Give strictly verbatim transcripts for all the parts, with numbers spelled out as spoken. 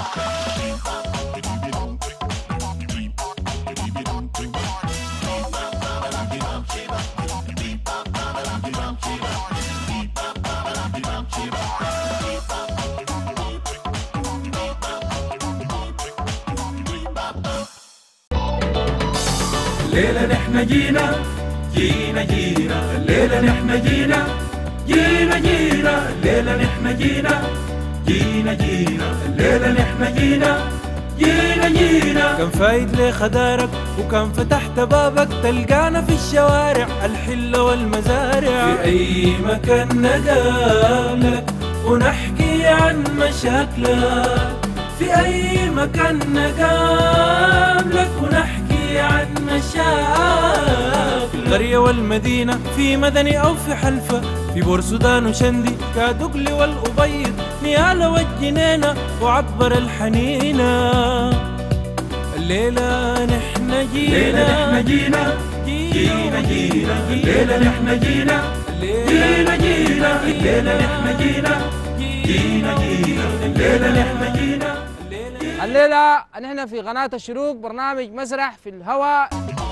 الليلة نحن جينا جينا جينا الليلة نحن جينا جينا جينا الليلة نحن جينا جينا جينا الليلة نحن جينا جينا جينا. كان فايد لي خدارك وكان فتحت بابك تلقانا في الشوارع الحلة والمزارع، في أي مكان نقابلك ونحكي عن مشاكلك، في أي مكان نقابلك ونحكي عن مشاكلك. القرية والمدينة في مدني أو في حلفة، في بورسودان وشندي كادقلي والأبيض، نيالة والجنينة وعبر الحنينة. الليلة نحن جينا الليلة نحن جينا جينا جينا الليلة نحن جينا جينا جينا الليلة نحن جينا جينا جينا الليلة نحن جينا. الليلة نحن في قناة الشروق برنامج مسرح في الهواء.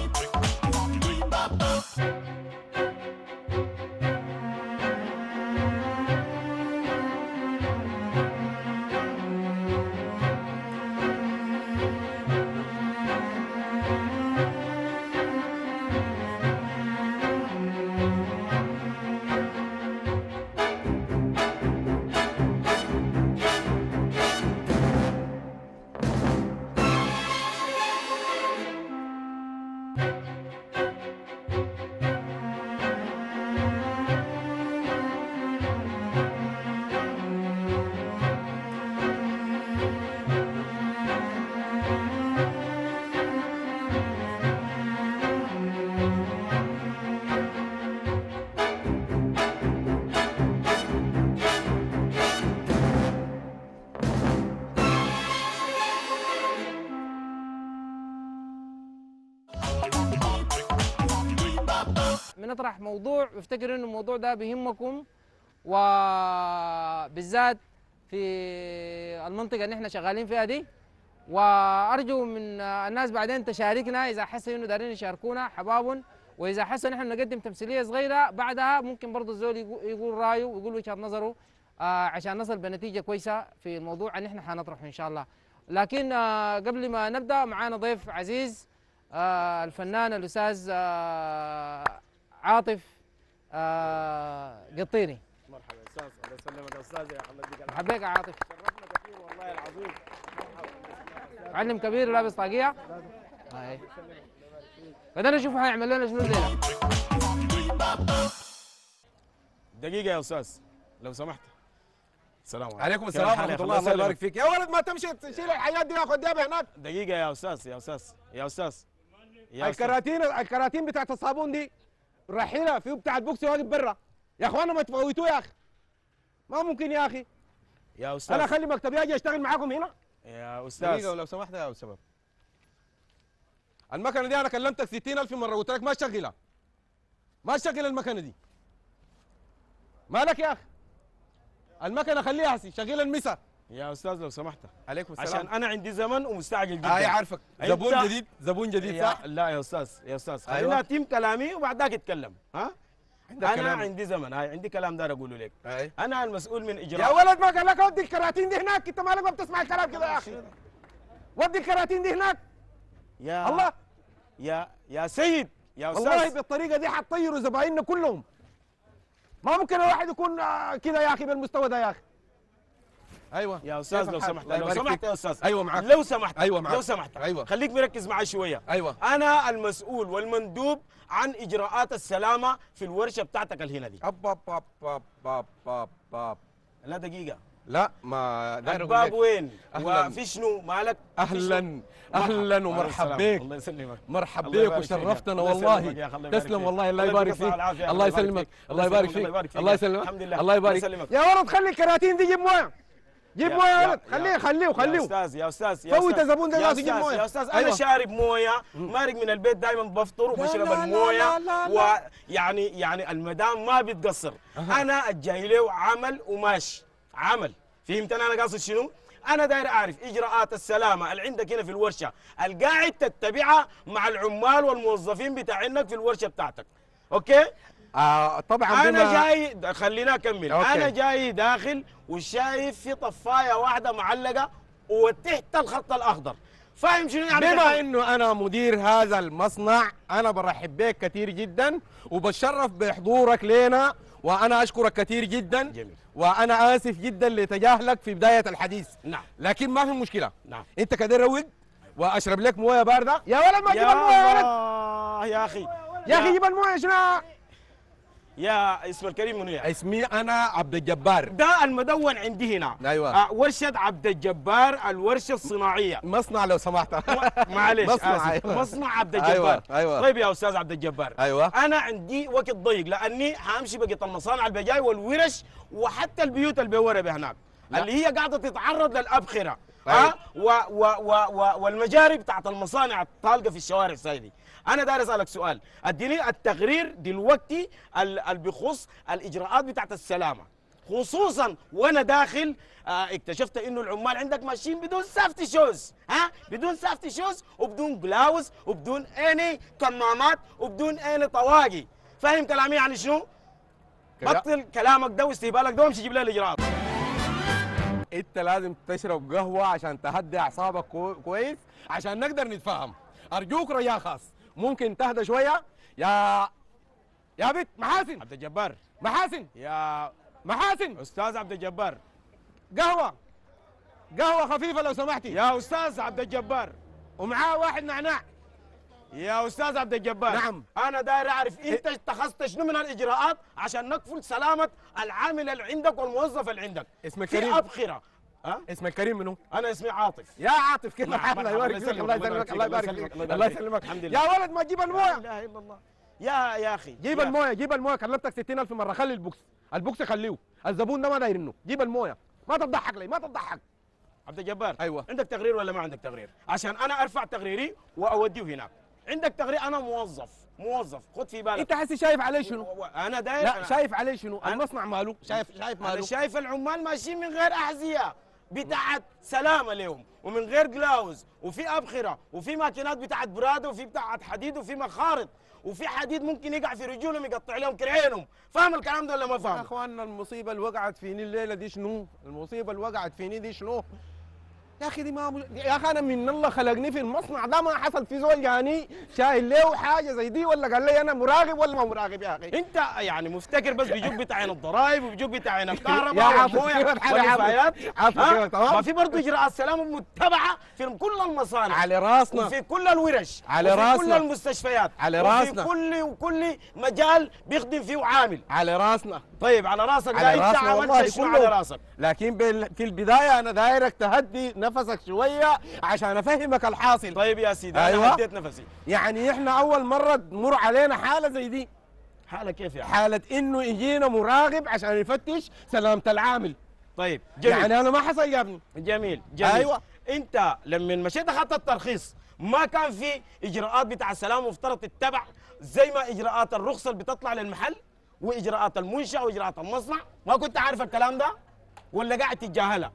بنطرح موضوع وافتكر انه الموضوع ده بيهمكم، وبالذات في المنطقه اللي احنا شغالين فيها دي، وارجو من الناس بعدين تشاركنا اذا حسوا انه دارين يشاركونا حبابهم، واذا حسوا ان احنا نقدم تمثيليه صغيره بعدها ممكن برضه الزول يقول رايه ويقول وجهه نظره آه عشان نصل بنتيجه كويسه في الموضوع اللي احنا حنطرحه ان شاء الله. لكن آه قبل ما نبدا معانا ضيف عزيز آه الفنان الاستاذ آه عاطف آه قطيني. مرحبا يا استاذ، الله يسلمك يا استاذ يا حمد بك. مرحبا بك يا عاطف. شرفنا كثير والله العظيم. معلم كبير لابس طاقيه. هاي بدنا نشوف هيعمل لنا شنو الليله. دقيقة يا استاذ لو سمحت. السلام عليكم. عليكم السلام ورحمة الله، الله يبارك فيك. يا ولد ما تمشي تشيل الحاجات دي ناخذ ديابها هناك. دقيقة يا استاذ يا استاذ يا استاذ يا أستاذ. الكراتين الكراتين بتاعت الصابون دي رحيلة في بتاع البوكس واقف برا. يا اخوانا ما تفوتوه يا اخي. ما ممكن يا اخي. يا استاذ انا اخلي مكتبي اجي اشتغل معاكم هنا. يا استاذ دقيقة لو سمحت يا شباب. المكنة دي انا كلمتك ستين ألف مرة قلت لك ما تشغلها. ما تشغل المكنة دي. مالك يا اخي؟ المكنة خليها هسي شغل المسا. يا استاذ لو سمحت. عليكم السلام. عشان انا عندي زمن ومستعجل جدا. اي عارفك. زبون جديد زبون جديد صح؟ لا يا استاذ يا استاذ خلينا أيوة. اتم كلامي وبعد ذاك اتكلم. ها؟ انا كلام. عندي زمن، هاي عندي كلام دار اقوله لك. أي. انا المسؤول من اجراء. يا ولد ما قال لك ودي الكراتين دي هناك، انت مالك ما بتسمع الكلام كده يا اخي. ودي الكراتين دي هناك. يا الله يا يا سيد يا استاذ والله بالطريقه دي حتطيروا زبايننا كلهم. ما ممكن الواحد يكون آه، كده يا اخي بالمستوى ده يا اخي. ايوه يا استاذ لو سمحت لو سمحت يا استاذ. ايوه معاك. لو سمحت ايوه معاك. لو سمحت ايوه خليك مركز معي شويه. ايوه انا المسؤول والمندوب عن اجراءات السلامه في الورشه بتاعتك الهنا دي. اب اب اب اب اب اب اب لا دقيقه. لا ما داير أقول الباب لك. وين؟ أهلاً. وفي شنو مالك؟ اهلا اهلا ومرحب بك. الله يسلمك. مرحب الله بك يبارك فيك. وشرفتنا الله والله. يسلمك يا أخي، الله يبارك تسلم فيك. والله، الله الله يبارك يديك فيك. الصحة والعافية. الله يسلمك الله يبارك فيك الله يسلمك الحمد لله. الله يبارك الله يسلمك. يا ولد خلي الكراتين دي جيب مويه. جيب يا- مويه يا يا- ولد، خليه يا- خليه يا خليه. استاذ يا استاذ يا فوت أستاذ. الزبون ده يا لازم يجيب أستاذ، مويه. يا استاذ انا أيوة. شارب مويه، مارق من البيت دائما بفطر وبشرب لا، لا، المويه، لا، لا، لا. ويعني يعني المدام ما بتقصر. انا الجاي له عمل وماشي عمل. فهمت انا قاصد شنو؟ انا داير اعرف اجراءات السلامه اللي عندك هنا في الورشه القاعد تتبعها مع العمال والموظفين بتاعينك في الورشه بتاعتك. اوكي؟ آه طبعا انا بما جاي خلينا اكمل. أوكي. انا جاي داخل وشايف في طفايه واحده معلقه وتحت الخط الاخضر. فاهم شنو يعني؟ بما انه انا مدير هذا المصنع انا برحب بك كثير جدا وبتشرف بحضورك لنا، وانا اشكرك كثير جدا. جميل. وانا اسف جدا لتجاهلك في بدايه الحديث. نعم. لكن ما في مشكله. نعم. انت كده روق واشرب لك مويه بارده. يا ولد ما تجيب يا المويه يا ولد. الله يا اخي. يا اخي جيب المويه شنو؟ يا اسم الكريم منو يا؟ اسمي انا عبد الجبار. ده المدون عندي هنا. أيوة. آه ورشه عبد الجبار الورشه الصناعيه. مصنع لو سمحت. معلش مصنع. آسف. أيوة. مصنع عبد الجبار. أيوة. أيوة. طيب يا استاذ عبد الجبار. أيوة. انا عندي وقت ضيق لاني حامشي بقيت المصانع البجاي والورش وحتى البيوت اللي بورا بهناك لا. اللي هي قاعده تتعرض للابخره. أيوة. ها و و و و والمجاري بتاعت المصانع الطالقه في الشوارع سايدي. انا داير اسالك سؤال، اديني التقرير دلوقتي اللي بيخص الاجراءات بتاعت السلامه، خصوصا وانا داخل آه اكتشفت انه العمال عندك ماشيين بدون سافتي شوز، ها؟ بدون سافتي شوز وبدون جلاوز وبدون اني كمامات وبدون اني طواقي. فاهم كلامي يعني شنو؟ كلا- بطل كلامك ده واستهبالك ده وامشي جيب لي الاجراءات. انت لازم تشرب قهوه عشان تهدي اعصابك كو- كويس عشان نقدر نتفاهم. ارجوك رجاء خاص، ممكن تهدى شويه يا يا بنت محاسن. عبد الجبار محاسن يا محاسن استاذ عبد الجبار، قهوه قهوه خفيفه لو سمحتي، يا استاذ عبد الجبار، ومعاه واحد نعناع. يا استاذ عبد الجبار. نعم. انا داير اعرف انت اتخذت شنو من الاجراءات عشان نكفل سلامه العامل اللي عندك والموظف اللي عندك. اسمك في كريم. ابخره. ها؟ اسمك كريم منو؟ انا اسمي عاطف. يا عاطف كيف نعم، حالك؟ الله مرحبا، يبارك فيك، الله يسلمك، الله يبارك فيك، الله الله يبارك يسلمك. فيك. الحمد لله. يا ولد ما تجيب لا المويه. اله الا الله. يا يا اخي جيب يا- المويه، جيب المويه، كلمتك ستين ألف مره، خلي البوكس، البوكس خليه، الزبون ده ما داير انه، جيب المويه، ما تضحك لي، ما تضحك. عبد الجبار. أيوة. عندك تقرير ولا ما عندك تقرير؟ عشان انا ارفع تقريري واوديه هناك. عندك تقرير؟ انا موظف، موظف، خد في بالك. انت حسي شايف عليه شنو؟ و- و- انا داير لا أنا- شايف عليه شنو؟ أنا- المصنع ماله؟ شايف شايف انا ماله؟ شايف العمال ماشيين من غير احذيه بتاعت سلامه لهم ومن غير جلاوز وفي ابخره وفي ماكينات بتاعت براده وفي بتاعت حديد وفي مخارط وفي حديد ممكن يقع في رجولهم يقطع لهم كرعينهم. فاهم الكلام ده ولا ما يا فاهم؟ اخواننا المصيبه اللي وقعت فيني الليله دي شنو؟ المصيبه اللي وقعت فيني دي شنو؟ يا اخي دي ما مش... يا اخي انا من الله خلقني في المصنع ده ما حصل في زول يعني شايل له حاجه زي دي ولا قال لي انا مراقب ولا ما مراقب يا اخي؟ انت يعني مفتكر بس بيجوك بتاعين الضرائب وبيجوك بتاعين يا الكهرباء عاطف والمويه كيف الحال يا عاطف؟ والنفايات. عاطف ها؟ كيف تمام؟ ما في برضه اجراءات سلامه متبعه في كل المصانع على راسنا، وفي كل الورش على وفي راسنا. كل المستشفيات على وفي راسنا. كل وكل مجال بيخدم فيه عامل. على راسنا، طيب على راسك على ده انت راسنا والله عملت شنو كله. على راسك؟ لكن بال- في البدايه انا دايرك تهدي نفسك شويه عشان افهمك الحاصل. طيب يا سيدي أيوة. انا هديت نفسي. يعني احنا اول مره تمر علينا حاله زي دي، حالة كيف يعني؟ حاله انه يجينا مراقب عشان يفتش سلامه العامل. طيب جميل. يعني انا ما حصل يا ابني. جميل جميل. أيوة. انت لما مشيت اخذت الترخيص ما كان في اجراءات بتاع السلامه مفترض تتبع زي ما اجراءات الرخصه اللي بتطلع للمحل واجراءات المنشاه واجراءات المصنع؟ ما كنت عارف الكلام ده ولا قاعد تتجاهلها؟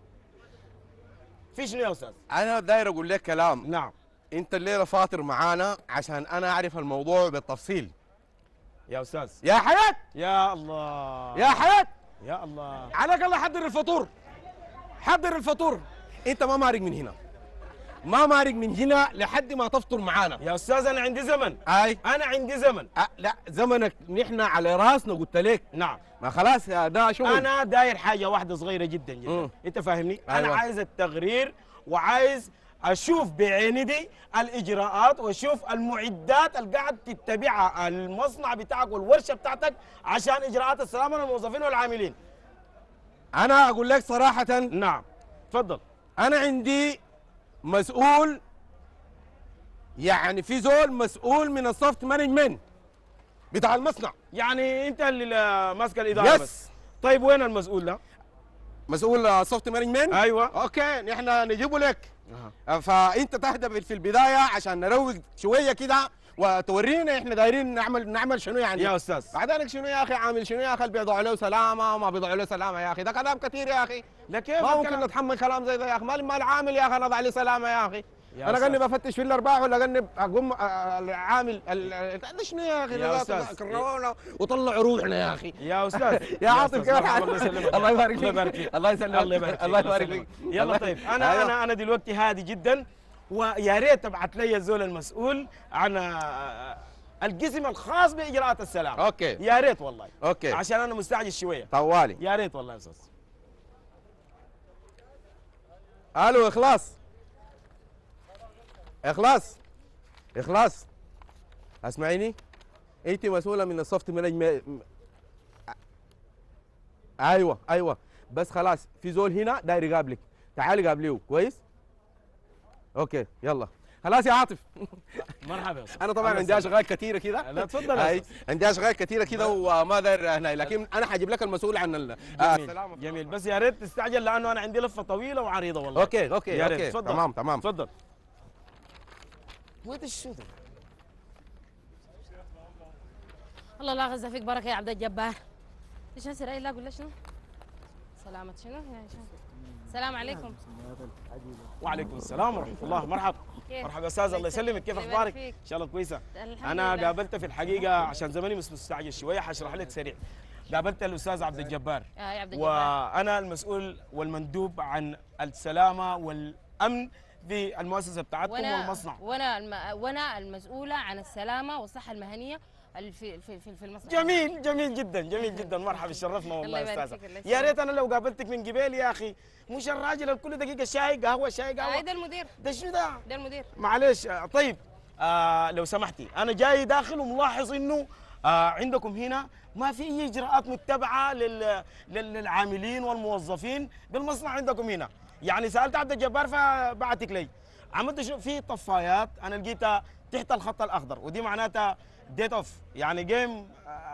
في شنو يا استاذ؟ انا داير اقول لك كلام، نعم انت الليله فاطر معانا عشان انا اعرف الموضوع بالتفصيل. يا استاذ. يا حياه، يا الله. يا حياه، يا الله. عليك الله حضر الفطور، حضر الفطور. انت ما مارق من هنا، ما مارق من هنا لحد ما تفطر معانا. يا استاذ انا عندي زمن. اي انا عندي زمن. أه لا زمنك نحن على راسنا قلت لك. نعم. ما خلاص يا ده شغل. انا داير حاجه واحده صغيره جدا جدا. مم. انت فاهمني؟ أيوة. انا عايز التقرير وعايز اشوف بعيني دي الاجراءات واشوف المعدات اللي قاعد تتبعها المصنع بتاعك والورشه بتاعتك عشان اجراءات السلامه للموظفين والعاملين. انا اقول لك صراحه، نعم تفضل. انا عندي مسؤول، يعني في زول مسؤول من السوفت مانجمنت بتاع المصنع. يعني انت اللي ماسك الاداره يس. بس. طيب وين المسؤول ده؟ مسؤول سوفت مانجمنت. ايوه. اوكي نحن نجيبه لك. أه. فانت تهدى في البدايه عشان نروق شويه كده وتورينا احنا دايرين نعمل نعمل شنو يعني يا استاذ بعدين شنو يا اخي عامل شنو يا اخي اللي بيضعوا له سلامه وما بيضعوا له سلامه يا اخي ده كلام كثير يا اخي لا كيف ما ممكن الكلام؟ نتحمل كلام زي ده يا اخي مال مال عامل يا اخي انا اضع لي سلامه يا اخي يا انا أستاذ. قني بفتش في الارباح ولا قني اقوم العامل ده شنو يا اخي يا ده أستاذ. كرونا وطلعوا روحنا يا اخي يا استاذ يا عاطف أستاذ، كيف مرحبا، حالك؟ الله يسلمك الله يبارك الله يبارك فيك فيك الله يسلمك الله يبارك فيك الله يبارك يسلمك. فيك يلا طيب انا أيوة. انا انا دلوقتي هادي جدا ويا ريت تبعت لي الزول المسؤول عن آه، القسم الخاص باجراءات السلام اوكي يا ريت والله اوكي عشان انا مستعجل شويه طوالي يا ريت والله يا استاذ الو اخلاص اخلاص اخلاص اسمعيني انت مسؤوله من السوفت مانجمنت ايوه ايوه بس خلاص في زول هنا داير يقابلك تعالي قابليه كويس اوكي يلا خلاص يا عاطف مرحبا يا استاذ انا طبعا الله عندي يسلمك. اشغال كثيره كده لا تفضل يا أي، أستاذ. عندي اشغال كثيره كده وما داير هنا لكن انا حجيب لك المسؤول عن ال- آه، جميل جميل بس يا ريت تستعجل لانه انا عندي لفه طويله وعريضه والله اوكي اوكي يا ريت اوكي تفضل تمام تمام تفضل وين الشو ده؟ الله لا غزة فيك بركة يا عبد الجبار. ايش هسه رأي لا اقول لك شنو؟ سلامة شنو؟ يا شنو؟ السلام عليكم. وعليكم السلام ورحمه الله مرحبا كيف؟ مرحبا استاذ الله يسلمك كيف الله يبارك اخبارك؟ فيك. ان شاء الله كويسه الحمد انا لله. قابلته في الحقيقه عشان زماني مش مستعجل شويه حشرح لك سريع قابلت الاستاذ عبد الجبار اه يا عبد الجبار. وانا المسؤول والمندوب عن السلامه والامن في المؤسسه بتاعتكم والمصنع وانا الم... وانا المسؤولة عن السلامة والصحة المهنية ال- في في في, في المصنع. جميل جميل جدا جميل جدا مرحبا شرفنا والله الله يا يبارك استاذه فيك، الله يا يسلمك. ريت انا لو قابلتك من قبل يا اخي مش الراجل الكل دقيقه شاي قهوه شاي آه قهوه ده المدير ده شنو ده؟ ده المدير. معلش آه، طيب آه لو سمحتي انا جاي داخل وملاحظ انه آه عندكم هنا ما في اي اجراءات متبعه لل... لل- للعاملين والموظفين بالمصنع عندكم هنا يعني سالت عبد الجبار فبعتك لي عملت شو في طفايات انا لقيتها تحت الخط الاخضر ودي معناتها ديت اوف يعني جيم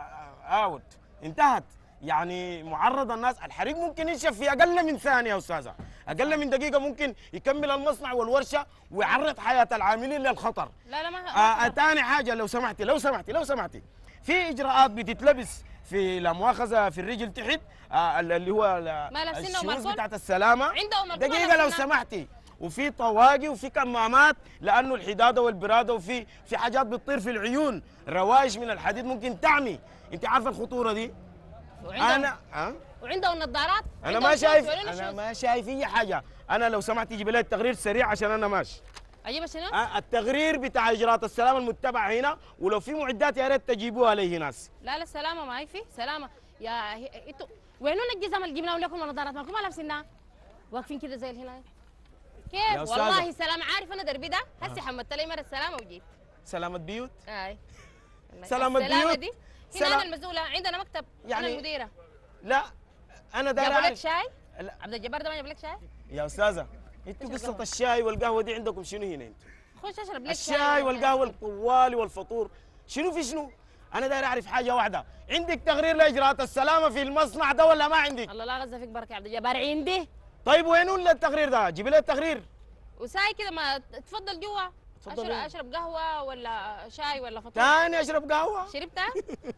اوت انتهت يعني معرض الناس الحريق ممكن ينشف في اقل من ثانيه يا استاذه اقل من دقيقه ممكن يكمل المصنع والورشه ويعرض حياه العاملين للخطر لا لا ما آه تاني حاجه لو سمحتي لو سمحتي لو سمحتي في اجراءات بتتلبس في لا مؤاخذه في الرجل تحت آه اللي هو ال- ما لابسينها الشوز ومالكم؟ بتاعت السلامه عندهم مالكم دقيقه ما لو لابسينها؟ سمحتي وفي طواقي وفي كمامات لانه الحداده والبراده وفي في حاجات بتطير في العيون روايش من الحديد ممكن تعمي انت عارفه الخطوره دي وعندهم انا أه؟ وعندهم نظارات. انا عندهم ما شوز، شايف ورينا انا شوز. ما شايف اي حاجه انا لو سمحت تجيب لي التقرير سريع عشان انا ماشي اجيب شنو؟ آه، التقرير بتاع اجراءات السلامه المتبعه هنا ولو في معدات يا ريت تجيبوها لي ناس لا لا سلامة ما هي في سلامة يا هي- انتوا وينون الجزم اللي جبناهم لكم النظارات مالكم ما لابسينها؟ واقفين كده زي هنا كيف؟ يا أستاذة. والله سلام عارف انا دربي ده هسي حمدت لي مرة السلامة وجيت. سلامه بيوت اي والله. سلامة السلامة بيوت. دي هنا سلام- انا المسؤولة عندنا مكتب يعني- انا المديرة. لا انا داير جابوا لك اعرف شاي؟ لا. عبد الجبار ده ما جاب لك شاي؟ يا استاذه انتوا إيش قصه القهوة؟ الشاي والقهوه دي عندكم شنو هنا انتوا خش اشرب لك الشاي والقهوه الطوالي والفطور شنو في شنو انا داير اعرف حاجه واحده عندك تقرير لاجراءات السلامه في المصنع ده ولا ما عندك الله لا غزة فيك بركة يا عبد الجبار عندي طيب وين التقرير ده جيب لي التقرير وساي كده ما تفضل جوا. تفضل اشرب وين؟ اشرب قهوة ولا شاي ولا فطور. تاني اشرب قهوه شربتها؟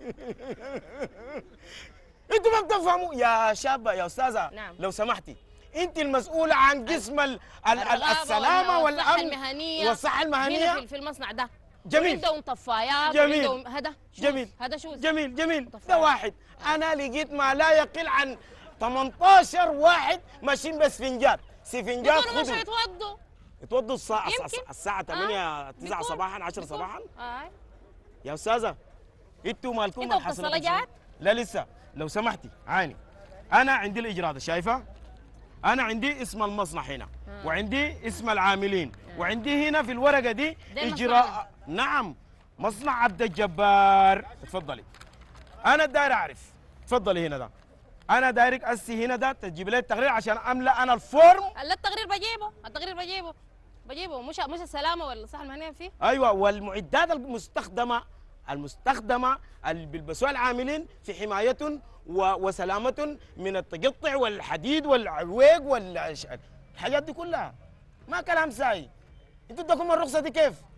انتوا ما بتفهموا يا شابه يا استاذه نعم. لو سمحتي انت المسؤوله عن قسم ال ال ال الرغابة السلامه والصحة والامن المهنية والصحه هنا المهنيه في- في المصنع ده. جميل. عندهم طفايات جميل. وعندهم هذا شوز. جميل. هذا شوز. جميل جميل ده طفاية. واحد انا لقيت ما لا يقل عن ثمانية عشر واحد ماشيين بسفنجات سفنجات يكونوا مش خذوا هيتوضوا. يتوضوا الساعه يمكن. الساعه ثمانية تسعة بيكون- صباحا عشرة بيكون. صباحا آه. يا استاذه انتوا مالكم انتوا من حصلكم بتصلجات؟ شنو؟ لا لسه لو سمحتي عيني انا عندي الاجراء ده شايفه انا عندي اسم المصنع هنا وعندي اسم العاملين وعندي هنا في الورقه دي ده المصنع اجراء نعم مصنع عبد الجبار اتفضلي انا داير اعرف اتفضلي هنا ده انا دايرك اسي هنا ده تجيب لي التقرير عشان املا انا الفورم لا التقرير بجيبه التقرير بجيبه بجيبه مش مش السلامة ولا الصحة المهنية فيه. ايوه والمعدات المستخدمه المستخدمه اللي بيلبسوها العاملين في حمايه و- وسلامه من التقطع والحديد والعويق والحاجات دي كلها ما كلام ساي انتوا ادكم الرخصه دي كيف؟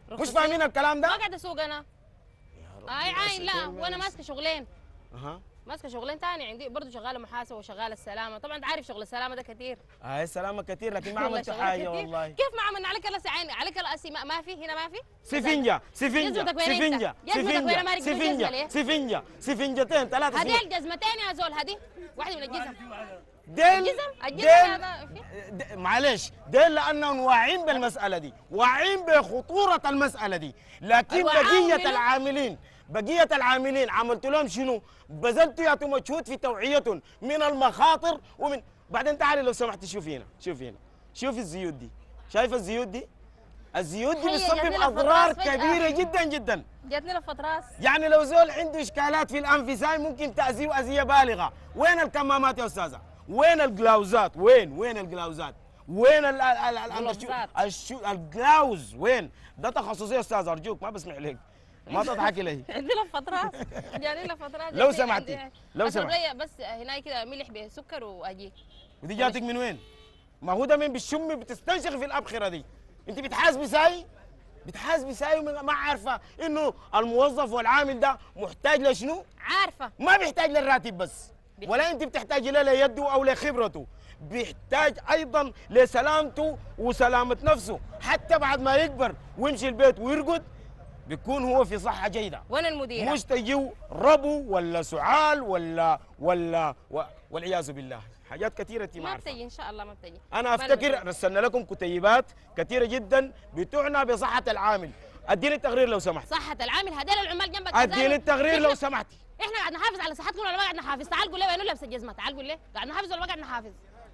مش فاهمين الكلام ما ده؟ قاعد اسوق انا. اي عاين لا، وانا ماسكه شغلين. اها ماسكه شغلين تاني عندي برضه، شغاله محاسبه وشغاله السلامه. طبعا انت عارف شغل السلامه ده كثير. هاي السلامة كثير لكن ما والله عملت شغل حاجة كتير. والله. كيف ما عملنا عليك الا عيني عليك الا اسي ما, ما في هنا ما في سفنجة سفنجة جزمتك وين انت؟ سفنجة جزمتك وين؟ ما سفنجة ركبت الجزمة ليه؟ سفنجة سفنجة سفنجتين ثلاثة هذه سفنجة. الجزمتين يا زول، هذه واحده من الجزم. ديل الجزم الجزم ديل هذا في د- معلش ديل لانهم واعين بالمساله دي، واعين بخطوره المساله دي، لكن أيوة، بقيه عاملين. العاملين بقيه العاملين عملت لهم شنو؟ بذلت يا مجهود في توعيتهم من المخاطر ومن بعدين تعالي لو سمحتي شوفي هنا، شوفي هنا، شوفي الزيوت دي، شايفه الزيوت دي؟ الزيوت دي هي بتسبب جاتني لفة اضرار راس فجأة. كبيره جدا جدا. جاتني لفه راس. يعني لو زول عنده اشكالات في الانفساء ممكن تاذيه اذيه بالغه. وين الكمامات يا استاذه؟ وين الجلاوزات؟ وين وين الجلاوزات؟ وين ال ال ال جلوفزات. الشو الجلاوز وين؟ ده تخصصي يا استاذ ارجوك ما بسمع لك ما تضحكي لي. عندي لفه راس، جاني لفه راس. لو جاتني سمحتي، عندي- لو أشرب سمحتي. لي بس هناك كده ملح بسكر واجي. ودي جاتك من وين؟ ما هو ده من بالشم بتستنشق في الابخره دي. انت بتحاسبي ساي؟ بتحاسبي ساي وما- ما عارفه انه الموظف والعامل ده محتاج لشنو؟ عارفه ما بيحتاج للراتب بس، ولا انت بتحتاج له ليده او لخبرته، بيحتاج ايضا لسلامته وسلامه نفسه، حتى بعد ما يكبر ويمشي البيت ويرقد بيكون هو في صحه جيده. وانا المديره. مش تجيو ربو ولا سعال ولا ولا و- والعياذ بالله، حاجات كثيره انت ما ما عارفه. بتجي ان شاء الله ما بتجي. انا ما افتكر بتجي. رسلنا لكم كتيبات كثيره جدا بتعنى بصحه العامل. اديني التقرير لو سمحت. صحة العامل هذول العمال جنبك. اديني هذول- التقرير لو إحنا- سمحتي. احنا قاعد نحافظ على صحتكم ولا ما قاعد نحافظ؟ تعال قول لي وينه لابس الجزمه، تعال قول لي قاعد نحافظ ولا ما قاعد نحافظ؟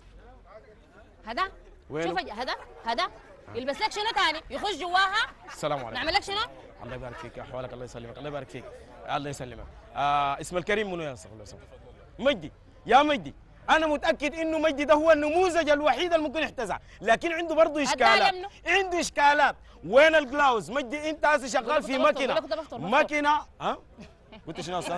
هذا وينه؟ شوف هذا هذا يلبس لك شنو ثاني؟ يخش جواها السلام عليكم. نعمل لك شنو؟ الله يبارك فيك، احوالك الله يسلمك، الله يبارك فيك، الله يسلمك. آه اسم الكريم منو يا استاذ الله يسلمك؟ مجدي. يا مجدي انا متاكد انه مجدي ده هو النموذج الوحيد اللي ممكن يحتزع، لكن عنده برضه اشكالات. منه. عنده اشكالات. وين الجلاوز؟ مجدي انت هسه شغال في بفطر، ماكينه بفطر، بفطر، بفطر. ماكينه ها؟ قلت شنو يا استاذ؟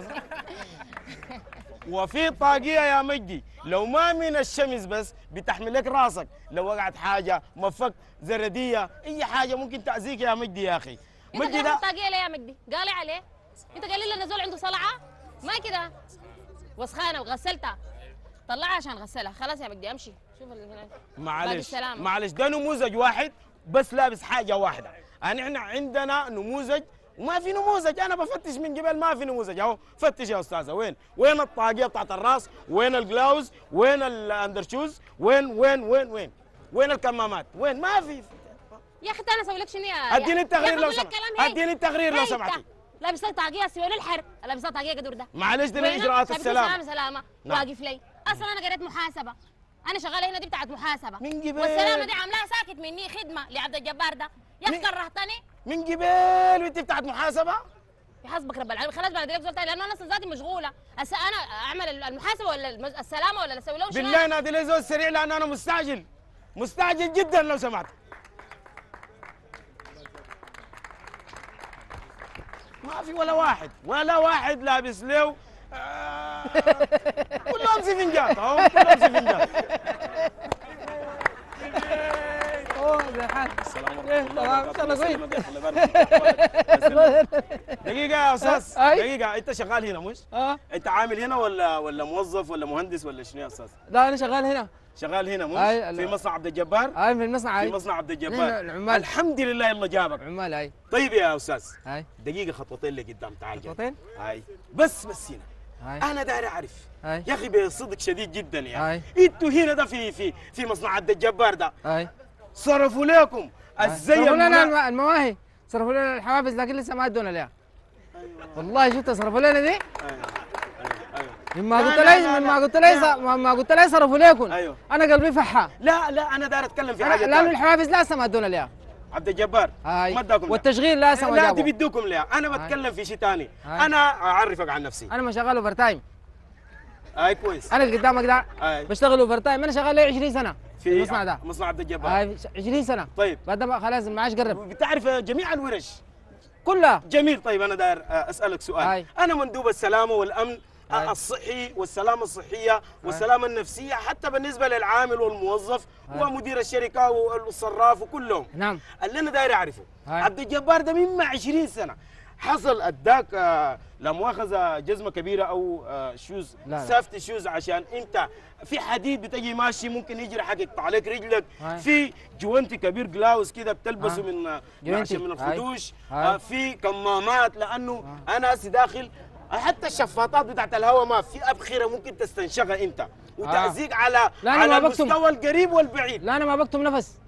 وفي طاقيه يا مجدي لو ما من الشمس بس بتحمل لك راسك، لو وقعت حاجه مفك زرديه اي حاجه ممكن تاذيك يا مجدي يا اخي. انت مجدي كده ده طاقيه ليه يا مجدي؟ قالي عليه. انت قال لي نزول عنده صلعه؟ ما كده وسخانه وغسلتها طلعها عشان غسلها. خلاص يا مجدي امشي. شوف اللي هناك. بعد معلش السلامة. معلش ده نموذج واحد بس لابس حاجه واحده. يعني احنا عندنا نموذج وما في نموذج. انا بفتش من قبل ما في نموذج. اهو فتش يا استاذه. وين وين الطاقيه بتاعت الراس؟ وين الجلاوز؟ وين الاندرشوز؟ وين وين وين وين وين الكمامات؟ وين؟ ما في. يا اخي انا اسوي لك شنو يا اديني التقرير لو سمحت. سمحت. اديني التقرير لو سمحتي. لابس لك طاقيه سوي له الحر، لابس لك طاقيه قدر ده. معلش دي وينه؟ الاجراءات لابس السلام. سلامه سلامه نعم. واقف لي. اصلا انا قريت محاسبه، انا شغاله هنا دي بتاعت محاسبه. من قبل. والسلامه دي عاملاها ساكت مني خدمه لعبد الجبار ده. يا اخي من- كرهتني. من قبل وانت بتاعت محاسبه؟ يحسبك رب العالمين. خلاص بعد كده زول تاني لانه انا اصلا ذاتي مشغوله. هسه انا اعمل المحاسبه ولا المز- السلامه ولا اسوي لهم شنو؟ بالله نادي لي زول سريع لان انا مستعجل مستعجل جدا لو سمحت. ما في ولا واحد ولا واحد لابس له آه كلهم سفنجات اهو كلهم سفنجات. اوه زي الحال. السلام إيه، تمام، إن شاء الله كويس. دقيقة يا أستاذ أي. دقيقة. أنت شغال هنا مش؟ اه أنت عامل هنا ولا ولا موظف ولا مهندس ولا شنو يا أستاذ؟ لا انا شغال هنا. شغال هنا مش؟ أي، لا. في مصنع عبد الجبار؟ هاي في المصنع في هاي. مصنع عبد نحن الجبار. العمال. الحمد لله يلا جابك. عمال هاي. طيب يا أستاذ هاي دقيقة خطوتين لقدام تعال جنب. خطوتين؟ هاي بس بس هنا هاي أنا داير أعرف هاي يا أخي بصدق شديد جدا يا هاي. أخي أنتوا هنا ده في في في مصنع عبد الجبار ده هاي صرفوا لكم الزي صرفوا لنا المنا- الم- المواهي، صرفوا لنا الحوافز لكن لسه ما ادونا لها. والله شفت صرفوا لنا دي أيوه أيوه مما لا، قلت لا، لي لا، مما لا. قلت لي ص- مما قلت لي صرفوا لكم. أيوه. انا قلبي فحى. لا لا أنا داير أتكلم في أنا- حاجة لانه تانية. الحوافز لسه ما ادونا لها. عبد الجبار هاي ما اداكم لا. والتشغيل لسه ما لا جابوا. دي بدوكم ليه؟ انا بتكلم في شيء ثاني. هاي. انا اعرفك عن نفسي. انا ما شغال اوفر تايم. هاي كويس. انا اللي قدامك ده هاي. بشتغل اوفر تايم. انا شغال لي عشرين سنه في المصنع ده. مصنع عبد الجبار. هاي عشرين سنه. طيب بعد ما خلاص المعاش قرب بتعرف جميع الورش. كلها. جميل. طيب انا داير اسالك سؤال. هاي. انا مندوب السلامه والامن أي. الصحي والسلامه الصحيه والسلامه النفسيه حتى بالنسبه للعامل والموظف أي. ومدير الشركه والصراف وكلهم. نعم. اللي انا داير اعرفه أي. عبد الجبار ده مما عشرين سنه حصل اداك آه لا مؤاخذه جزمه كبيره او آه شوز لا لا. سافت شوز عشان انت في حديد بتجي ماشي ممكن يجري حق يقطع عليك رجلك، أي. في جوانتي كبير جلاوز كده بتلبسه أي. من جوانتي. عشان من أي. الخدوش، أي. آه في كمامات لانه انا هسي داخل حتى الشفاطات بتاعت الهواء ما في ابخره ممكن تستنشقها انت وتعزيك على لا، أنا على ما بكتم. المستوى القريب والبعيد. لا انا ما بكتم نفس.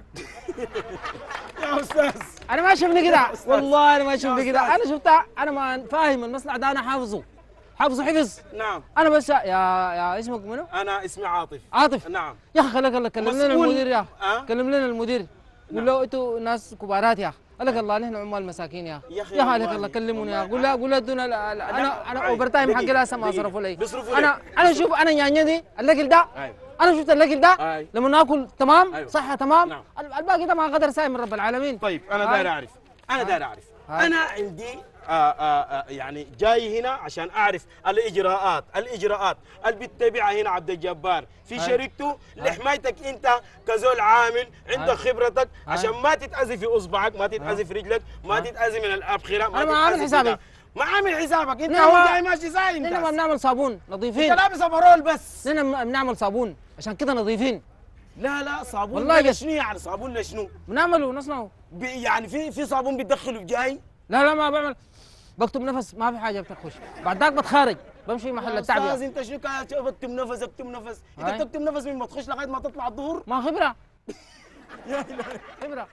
يا استاذ انا ما شفني كده أستاذ. والله انا ما شفني يا كده، أستاذ. انا شفتها، انا ما فاهم المصنع ده، انا حافظه حافظه حفظ. نعم انا بس يا يا اسمك منو؟ انا اسمي عاطف. عاطف. نعم يا اخي خليك الله كلم لنا مسؤول. المدير يا اخي، أه؟ كلم لنا المدير قول له انتوا ناس كبارات يا اخي، قال لك الله نحن عمال مساكين يا اخي. يا أخي يا اخي لك والله. الله كلموني يا اخي، والله. قول له قول له ادونا ال- ال- انا انا عاي. اوفر تايم حقي دقيقة. لسه ما دقيقة. صرفوا لي. بيصرفوا انا لي. انا شوف انا نيانيا دي الاكل ده أيوة. انا شفت الاكل ده أيوة. لما ناكل تمام أيوة. صحه تمام، نعم. الباقي ده مع قدر ساي من رب العالمين. طيب انا هاي. داير اعرف انا هاي. داير اعرف هاي. انا عندي آآ آآ يعني جاي هنا عشان اعرف الاجراءات الاجراءات اللي بتتبعها هنا عبد الجبار في هاي. شركته لحمايتك انت كزول عامل عندك هاي. خبرتك هاي. عشان ما تتاذي في اصبعك، ما تتاذي في رجلك، ما هاي. تتاذي من الابخره، ما أنا ما عامل تتأذي حسابي. كده. ما عامل حسابك انت نعم. هو جاي ماشي زي نحن ما انت بنعمل صابون نظيفين، انت لابس افرول بس. نحن بنعمل صابون عشان كده نظيفين، لا لا صابون والله جد. لشنو يعني صابون لشنو؟ بنعمله ونصنعه. بي- يعني في في صابون بتدخله بجاي؟ لا لا ما بعمل، بكتب نفس ما في حاجه بتخش، بعد ذاك بتخارج بمشي محل يا التعبئه. استاذ انت شنو كان تكتم نفس اكتم نفس هاي. انت تكتم نفس من ما تخش لغايه ما تطلع الظهر. ما خبره يا إلهي. خبره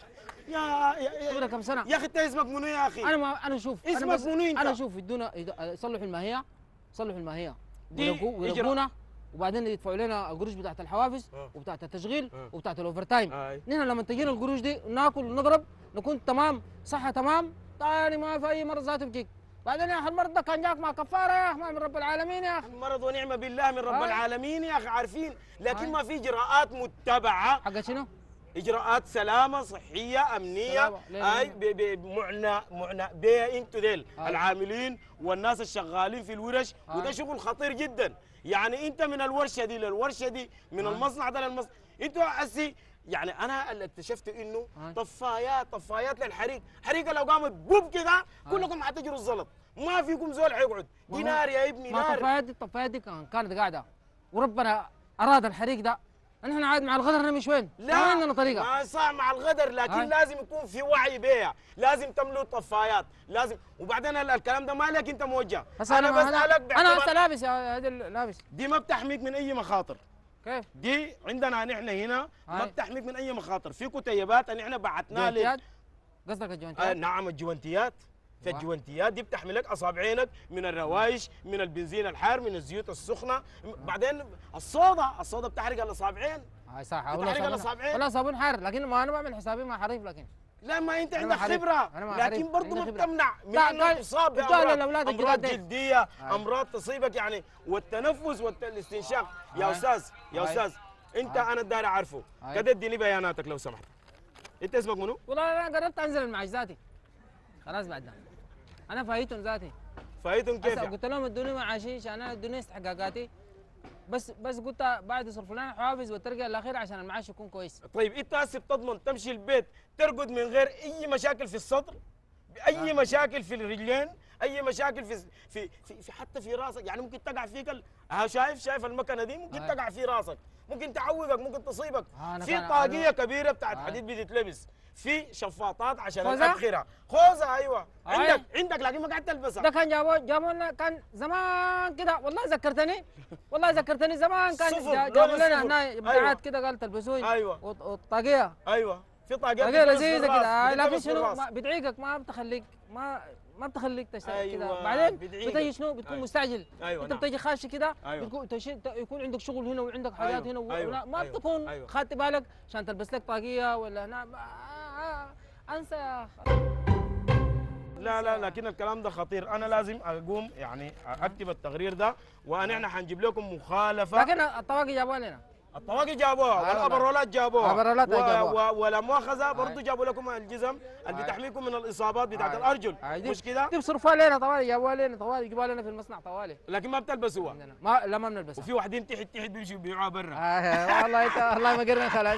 يا يا خبره يا, كم سنه. يا اخي انت اسمك منو يا اخي؟ انا ما انا شوف انا اسمك بس منو انت؟ انا شوف يدونا يد- يصلحوا الماهيه، يصلحوا الماهيه دي ويرقوا- إجراء. ويرقونا وبعدين يدفعوا لنا القروش بتاعت الحوافز آه. وبتاعت التشغيل آه. وبتاعت الاوفر تايم. هاي. نحن لما تجينا القروش دي ناكل ونضرب نكون تمام صحه تمام، تاني ما في اي مرض ذاته بتجيك. بعدين يا اخي المرض ده كان جاك مع كفاره يا اخي ما من رب العالمين يا اخي. المرض ونعمه بالله من رب هاي. العالمين يا اخي عارفين، لكن هاي. ما في اجراءات متبعه، حق شنو؟ اجراءات سلامه صحيه امنيه. سلامة. ليه؟ هاي ب- ب- معنى معنى بيها انتوا ذيل هاي. العاملين والناس الشغالين في الورش، هاي. وده شغل خطير جدا. يعني انت من الورشه دي للورشه دي، من هاي. المصنع ده للمصنع، انتوا هسي يعني انا اللي اكتشفت انه هاي. طفايات طفايات للحريق، حريقه لو قامت بوب كده كلكم حتجروا الزلط، ما فيكم زول حيقعد. دي ما هو- نار يا ابني ما نار. الطفايات دي الطفايات دي كان- كانت قاعده وربنا اراد الحريق ده، نحن عاد مع الغدر نمشي وين؟ ما عندنا طريقه. ما صح مع الغدر، لكن هاي. لازم يكون في وعي بيها، لازم تملوا طفايات، لازم. وبعدين ال- الكلام ده ما لك انت موجه، بس انا ما- بسالك انا باعتبار هسه لابس يا هذا لابس دي ما بتحميك من اي مخاطر. كيف؟ دي عندنا نحن هنا ما هاي. بتحميك من اي مخاطر، في كتيبات ان احنا بعتناها لك. جوانتيات؟ قصدك آه الجوانتيات؟ نعم الجوانتيات، في واو. الجوانتيات دي بتحمي لك اصابعينك من الروايش، من البنزين الحار، من الزيوت السخنه، بعدين الصودا، الصودا بتحرق الاصابعين. هاي صح بتحرق والله صابون، الأصابعين. والله صابون حار، لكن ما انا بعمل حسابي مع حريف لكن لا ما انت أنا عندك ما حريف. خبره، أنا ما لكن حريف. برضه عندي ما خبرة. بتمنع من لا، انه قال- تصاب قلت بامراض للأولاد امراض الجداد دي. جلديه، هاي. امراض تصيبك يعني، والتنفس والاستنشاق. يا هاي. استاذ يا هاي. استاذ انت هاي. انا داير اعرفه هاي. كده اديني بياناتك لو سمحت. انت اسمك منو؟ والله انا قربت انزل المعاش ذاتي خلاص بعد ده. انا فايتهم ذاتي فايتهم كيف هسه يعني؟ قلت لهم ادوني معاشي عشان انا ادوني استحقاقاتي، بس بس قلت بعد يصرفوا لنا حوافز والترقيه الاخيره عشان المعاش يكون كويس. طيب انت هسه بتضمن تمشي البيت ترقد من غير اي مشاكل في الصدر، اي مشاكل في الرجلين، اي مشاكل في في في, في حتى في راسك، يعني ممكن تقع فيك ال... ها شايف شايف المكنه دي ممكن هاي. تقع في راسك، ممكن تعوقك، ممكن تصيبك. آه، أنا في كان- طاقيه أنا- كبيره بتاعت هاي. حديد بتتلبس، في شفاطات عشان خوذة؟ الابخره، خوذه ايوه هاي. عندك عندك لكن ما قاعد تلبسها. ده كان جابوا جابوا لنا كان زمان كده، والله ذكرتني والله ذكرتني زمان كان صفر، جا- لون جابوا لنا الصفر. هنا أيوة. بتاعات كده قال تلبسوه أيوة. وط- والطاقيه ايوه في طاقيات طاقيه بتلبس في لذيذه الراس، كده، آه، لكن بتلبس في شنو الراس. ما- بتعيقك، ما بتخليك ما ما بتخليك تشتغل أيوة، كده. بعدين بتعيقك. بتجي شنو بتكون أيوة. مستعجل. أيوة، انت نعم. بتجي خاش كده أيوة. بتكون تشي- ت- يكون عندك شغل هنا وعندك حاجات أيوة، هنا و- أيوة، ولا- ما أيوة، بتكون أيوة. خدت بالك عشان تلبس لك طاقيه ولا هنا ما- آه، آه، انسى يا أخي. لا لا لكن الكلام ده خطير، انا لازم اقوم يعني اكتب التقرير ده، ونحن حنجيب لكم مخالفه. لكن الطواقي جابوها لنا الطواقي جابوها آه والله. والابرولات جابوها أبرولات و- جابوها. و- ولا مؤاخذه برضه آه. جابوا لكم الجزم اللي آه. بتحميكم من الاصابات بتاعت آه. الارجل آه، دي- مش كده؟ دي بصرفوها علينا طوالي، جابوها علينا طوالي، جابوها لنا في المصنع طوالي لكن ما بتلبسوها عندنا. ما لا ما بنلبسها. وفي واحدين تحت تحت بيمشوا بيبيعوها برا. آه والله انت والله ما قرنا خلاص.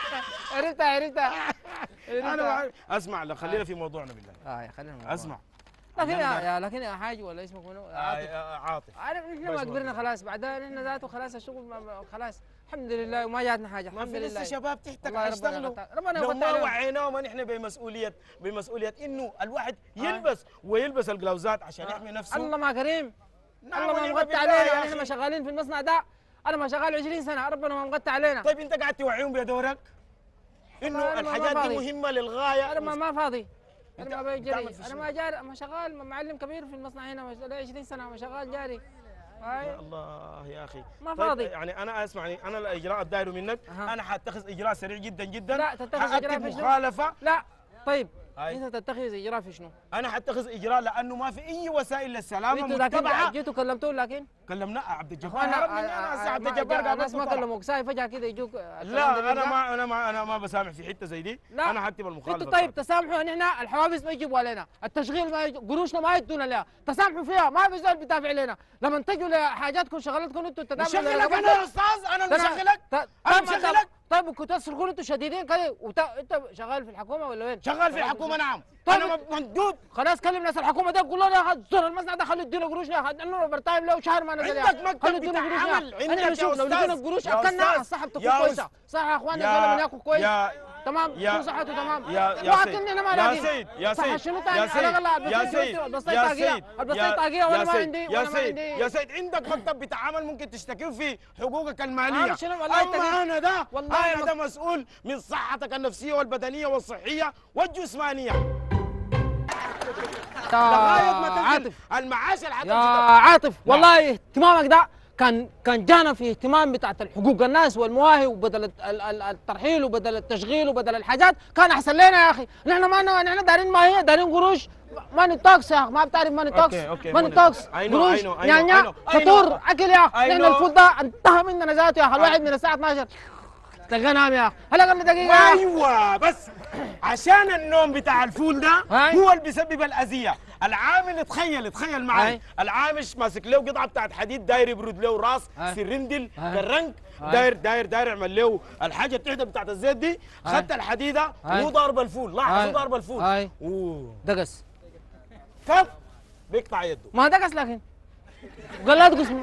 عرفتها عرفتها انا عرفتها. ما- اسمع لا خلينا في موضوعنا بالله. اه يا خلينا نقول. اسمع لكن عندنا- يا يا- لكن يا حاج ولا اسمك منو؟ آه، عاطف. آه، عاطف عارف احنا بس ما كبرنا والله. خلاص، بعدين احنا ذاته خلاص الشغل ما- ما- خلاص الحمد لله وما جاتنا حاجه ما الحمد في لسه لله. شباب تحتك والله ربنا حيشتغلوا يغطى- ربنا لو يغطى ما عليهم. وعيناهم نحن بمسؤوليه بمسؤوليه انه الواحد يلبس ويلبس الجلوزات عشان يحمي نفسه. الله ما كريم، نعم الله ما ونعم مغطى بالله علينا، يا احنا أخي. ما شغالين في المصنع ده، انا ما شغال عشرين سنه، ربنا ما مغطى علينا. طيب انت قاعد توعيهم بدورك انه أنا ما- ما الحاجات دي فاضي. مهمه للغايه. انا ما ما فاضي، أنت انا ما بجري، بتعمل في انا شنو؟ ما جاري، ما شغال معلم كبير في المصنع هنا، لي عشرين سنه ما شغال جاري. يا هاي الله يا اخي. ما طيب فاضي. يعني انا اسمعني، انا الاجراء الداير منك أها. انا حاتخذ اجراء سريع جدا جدا. لا، تتخذ إجراء حأكتب في شنو؟ مخالفه. لا طيب هاي. انت تتخذ اجراء في شنو؟ انا حاتخذ اجراء لانه ما في اي وسائل للسلامه انتوا لكن متبعه. جيتوا كلمتوه لكن كلمنا عبد الجبار اخوانا هرب مني انا هسه عبد الجبار قاعد الناس ما بطلع. كلموك ساي فجاه كده يجوك لا انا ما انا ما انا ما بسامح في حته زي دي. لا. انا حكتب المخالفه. انتوا طيب تسامحوا ان احنا الحوافز ما يجيبوا علينا، التشغيل ما يجي... قروشنا ما يدونا لها، تسامحوا فيها، ما في زول بيدافع علينا، لما تجوا لحاجاتكم شغلاتكم انتوا تدافعوا مشغلك انا يا استاذ، انا اللي مشغلك. أنا مشغلك. طيب كنتوا تصرخوا انتوا شديدين كده وت... انت شغال في الحكومه ولا وين؟ شغال في الحكومه نعم. طيب. انا مندوب. خلاص كلم ناس الحكومه ده قول لنا هاد زول المصنع ده خلوا يدينا قروش له، ادينا له برتايم له شهر ما نزل عندك مكتب خلوا يدينا بتاع قروش عمل، له. عندك انا يا نشوف لو أستاذ. ادينا قروش يا اكلنا أستاذ. الصحه بتكون يا كويسه، أستاذ. صح يا اخوانا يا- الزلمه ياكل كويس يا- تمام يا- شو صحته تمام يا يا لكن سيد انا ما يا لاقي سيد يا صح سيد شنو يا تاني سيد على الله يا البسيط سيد البسيط يا طاقيه سيد البسيط يا- طاقيه يا وانا ما سيد عندي يا وانا ما سيد عندي يا سيد عندك مكتب بتاع عمل ممكن تشتكي فيه حقوقك آه، الماليه. شنو والله أنت اما انا ده والله انا مك- ده مسؤول من صحتك النفسيه والبدنيه والصحيه والجسمانيه لغايه ما تنزل عاطف المعاش اللي يا حتمشي ده. عاطف والله اهتمامك ده كان كان جانا في اهتمام بتاعت حقوق الناس والمواهب وبدل ال- ال- الترحيل وبدل التشغيل وبدل الحاجات كان احسن لنا يا اخي. نحن ما نحن دارين ما هي دارين قروش ماني توكس يا اخي، ما بتعرف ماني توكس أوكي، أوكي، ماني money توكس talks. I know, قروش I know, I know, نعناع I know, I know. فطور اكل يا اخي. I لان know. الفول ده انتهى مننا ذاته يا اخي، الواحد من الساعه اثناشر تلقى نام يا اخي. هلا قبل دقيقه يا أخي. ايوه بس عشان النوم بتاع الفول ده هاي. هو اللي بيسبب الاذيه. العامل تخيل تخيل معي هاي. العامل ماسك له قطعه بتاعت حديد داير يبرد له راس هاي. سرندل هاي. كالرنك هاي. داير داير داير يعمل له الحاجه التحدى بتاعت الزيت دي. هاي. خدت الحديده هاي. وهو ضارب الفول لاحظ هاي. هو ضارب الفول هاي. اوه دقس كف بيقطع يده. ما دقس لكن قال لا تقسم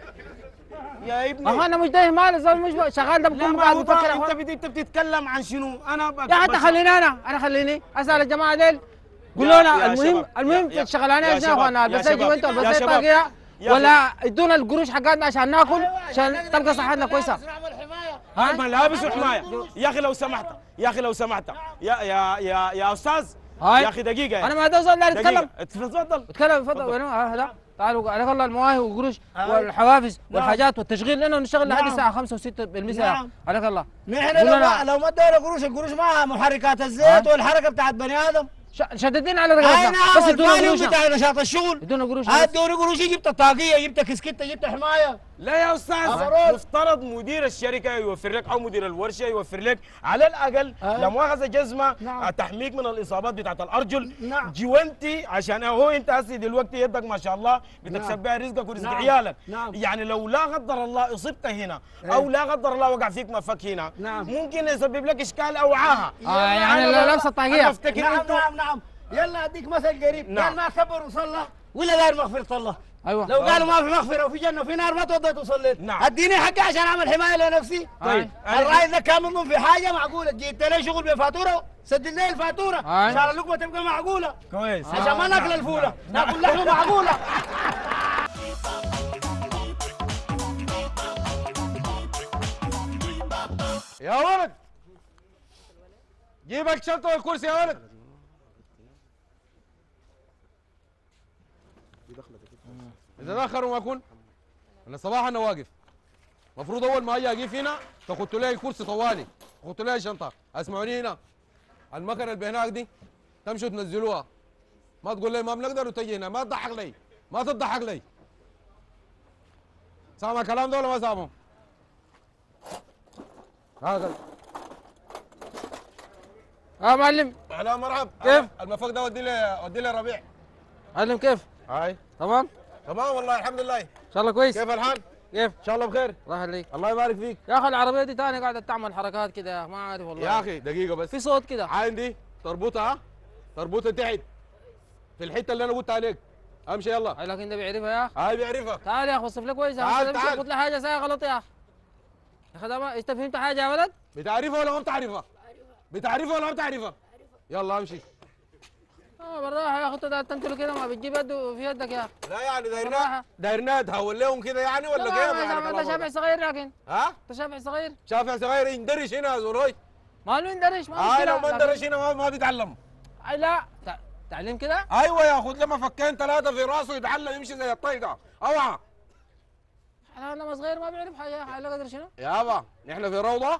يا ابني اخي انا مش داير مال الزول مش شغال ده لا بكون ما قاعد هو بفكر ده يا انت أخوان. بدي انت بتتكلم عن شنو؟ انا ب- يا حتى بس- خليني انا انا خليني اسال الجماعه ديل قول يا- لنا يا المهم شباب، المهم يا- يا- الشغلانه يا ايش يا شباب، اخوانا يا البسيط شباب، وانتوا يا البسيط شباب، طاقيه يا ولا ادونا القروش حقاتنا عشان ناكل عشان تبقى صحتنا كويسه. ها؟ ملابس وحمايه يا اخي لو سمحت يا اخي لو سمحت يا يا يا يا استاذ هاي. يا اخي دقيقه يا انا ما دوزل لا دقيقة. اتكلم اتفضل اتكلم اتفضل وين هو؟ هذا تعالوا عليك الله المواهب والقروش والحوافز والحاجات والتشغيل لانه نشتغل لحد الساعه خمسة و6 بالمساء نعم. عليك الله. نحن قول لو لنا. ما لو ما ادونا قروش، القروش معها محركات الزيت والحركه بتاعت بني ادم. ش- شددين على اي رقبتنا نعم، بس ادونا الفاليو قروشنا بتاع نشاط الشغل. ادونا قروش ادوني قروشي، جبت طاقيه، جبت كسكته، جبت حمايه. لا يا استاذ أفراد. مفترض مدير الشركه يوفر لك او مدير الورشه يوفر لك على الاقل أه. لا مؤاخذه جزمه نعم. تحميك من الاصابات بتاعت الارجل نعم. جوانتي عشان هو انت هسه دلوقتي يدك ما شاء الله بتكسب نعم. بها رزقك ورزق نعم. عيالك. نعم. يعني لو لا قدر الله اصبت هنا او لا قدر الله وقع فيك مفك هنا نعم. ممكن يسبب لك اشكال او عاهه. آه، يعني أنا- لابسة طاقية. أنا بفتكر نعم انتوا نعم نعم. يلا اديك مثل قريب. نعم. قال ما كبر وصلى ولا داير مغفره الله. ايوه لو قالوا ما في مغفره وفي جنه وفي نار ما توضيت وصليت. نعم. اديني حقي عشان اعمل حمايه لنفسي. طيب الراي ده كان مضمون في حاجه معقوله، جيت لي شغل بفاتوره سدد لي الفاتوره أي. عشان اللقمه تبقى معقوله، كويس عشان ما ناكل الفوله، ناكل لحمه معقوله. يا ولد جيب الشنطه والكرسي يا ولد. اذا تاخروا ما اكون انا صباحا انا واقف. المفروض اول ما اجي اقف هنا تاخدوا لي الكرسي طوالي، تاخدوا لي الشنطه. اسمعوني هنا، المكنه اللي هناك دي تمشوا تنزلوها، ما تقول لي ما بنقدر وتجي هنا، ما تضحك لي، ما تضحك لي. سامع الكلام ده ولا ما سامعه؟ هذا اه معلم اهلا مرحب. كيف؟ المفك ده ودي لي ودي لي ربيع. معلم كيف؟ هاي تمام؟ تمام والله الحمد لله. ان شاء الله كويس؟ كيف الحال؟ كيف؟ ان شاء الله بخير. الله يخليك. الله يبارك فيك. يا اخي العربية دي تاني قاعدة تعمل حركات كده ما عارف والله. يا اخي دقيقة بس. في صوت كده. عندي تربطها تربطها تحت في الحتة اللي انا قلت عليك. امشي يلا. هاي لكن ده بيعرفها يا اخي. هاي بيعرفها. تعال يا اخي وصف لي كويس. تعال تعال. قلت لي حاجة ساي غلط يا اخي. يا اخي ده ما انت فهمت حاجة يا ولد؟ بتعرفها ولا ما بتعرفها؟ بتعرفها ولا ما بتعرفها؟ يلا امشي. اه بالراحة يا اخي انت تنتلو كده ما بتجيب يده في يدك يا اخي. لا يعني دايرنا بالراحة. دايرنا تهول لهم كده يعني ولا لا، كيف؟ ما يعني انت كلام شافع هذا؟ صغير لكن ها؟ انت شافع صغير. شافع صغير يندرش هنا يا زوروي. ما له يندرش ما هاي مشكلة. لو ما لكن- اندرش هنا ما, ما بيتعلم. اي لا تع- تعليم كده. ايوه ياخذ لما فكين ثلاثه في راسه يتعلم يمشي زي الطيقه. اوعى انا لما صغير ما بيعرف حاجة على قدر شنو؟ يابا نحن في روضه.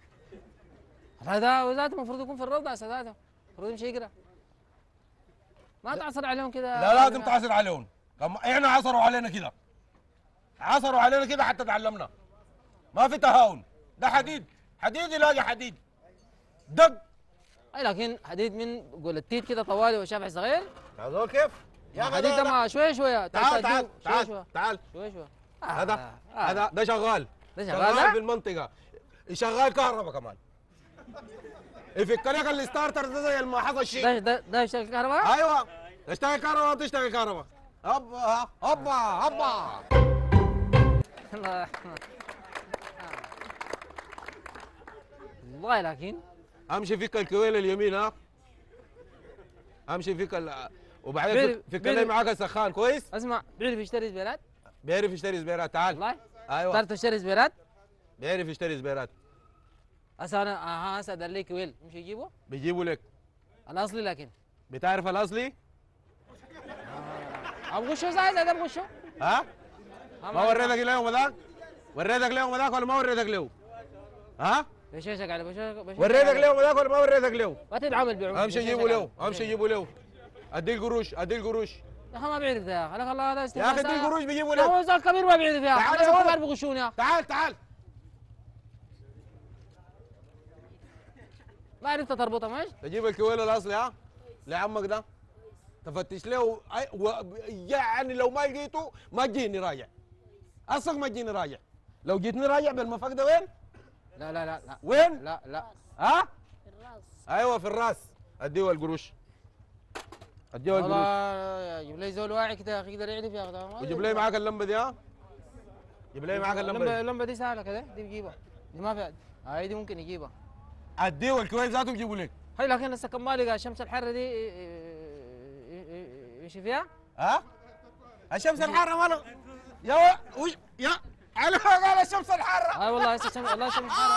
هذا وذاته المفروض يكون في الروضة سداته المفروض يمشي يقرا. ما تعصر عليهم كده. لا لازم تعصر عليهم. طب احنا عصروا علينا كده. عصروا علينا كده حتى تعلمنا. ما في تهاون. ده حديد حديد يلاقي حديد. دق. اي لكن حديد من قول التيت كده طوالي وشافع صغير. هذول كيف؟ يا حديد ده ما شوية شوية. تعال تعال شوية تعال شوية. تعال. شوية شوية. هذا آه. هذا ده شغال. ده شغال ده؟ في المنطقه. شغال كهرباء كمان. يفك لك الستارتر ده زي ما حصل شيء. ده ده ده يشتغل كهرباء؟ ايوه تشتغل كهرباء تشتغل كهرباء. هوبا هوبا هوبا. الله والله لكن امشي فيك الكويل اليمين ها. امشي فيك ال... وبعدين بيري- فك- فك بيري- لي معاك السخان كويس. اسمع بيعرف يشتري زبيرات؟ بيعرف يشتري زبيرات. تعال والله؟ ايوه تعرف تشتري زبيرات؟ بيعرف يشتري زبيرات. هسه انا اه هسه ادر لي كويل مش يجيبه؟ بيجيبوا لك. الاصلي لكن بتعرف الاصلي؟ ابغشه زي زي ده ابغشه. ها؟ ما وريتك اليوم ذاك؟ وريتك اليوم ذاك ولا ما وريتك له؟ ها؟ بشاشك على بشاشك بشاشك وريتك على- اليوم ذاك ولا ما وريتك له؟ ما تتعامل بعنف. امشي بشاشك جيبوا له على- امشي جيبوا له. ادي القروش ادي القروش. يا اخي ما بيعرف ده يا اخي لك الله هذا يا استفسار. اخي ادي القروش بيجيبوا يا لك. هو زول كبير ما بيعرف يا تعال اخي يا الناس ولد. الكبار بيغشون يا اخي. تعال تعال. ما عرفت تربطها ماشي؟ تجيب الكويل الاصلي ها لعمك ده تفتش له أي- و- يعني لو ما لقيته ما تجيني راجع. اصلك ما تجيني راجع. لو جيتني راجع بالمفك ده وين؟ لا لا لا لا وين؟ لا لا ها؟ الراس. ايوه في الراس. اديه القروش. اديه القروش. والله يجيب لي زول واعي كده يا اخي يقدر يعرف يا اخي ده ما وجيب لي معاك اللمبه دي ها. جيب لي معاك اللمبه اللمبه دي. اللمبه دي سهله كده دي بيجيبها دي ما في هاي دي ممكن يجيبها. اديه الكويل ذاته بيجيبوا لك. هاي لكن هسه كم ما لقى الشمس الحاره دي يمشي فيها؟ ها؟ الشمس الحاره ماله؟ يا و- وش يا على قال الشمس الحاره. هاي والله هسه الشمس والله الشمس حاره.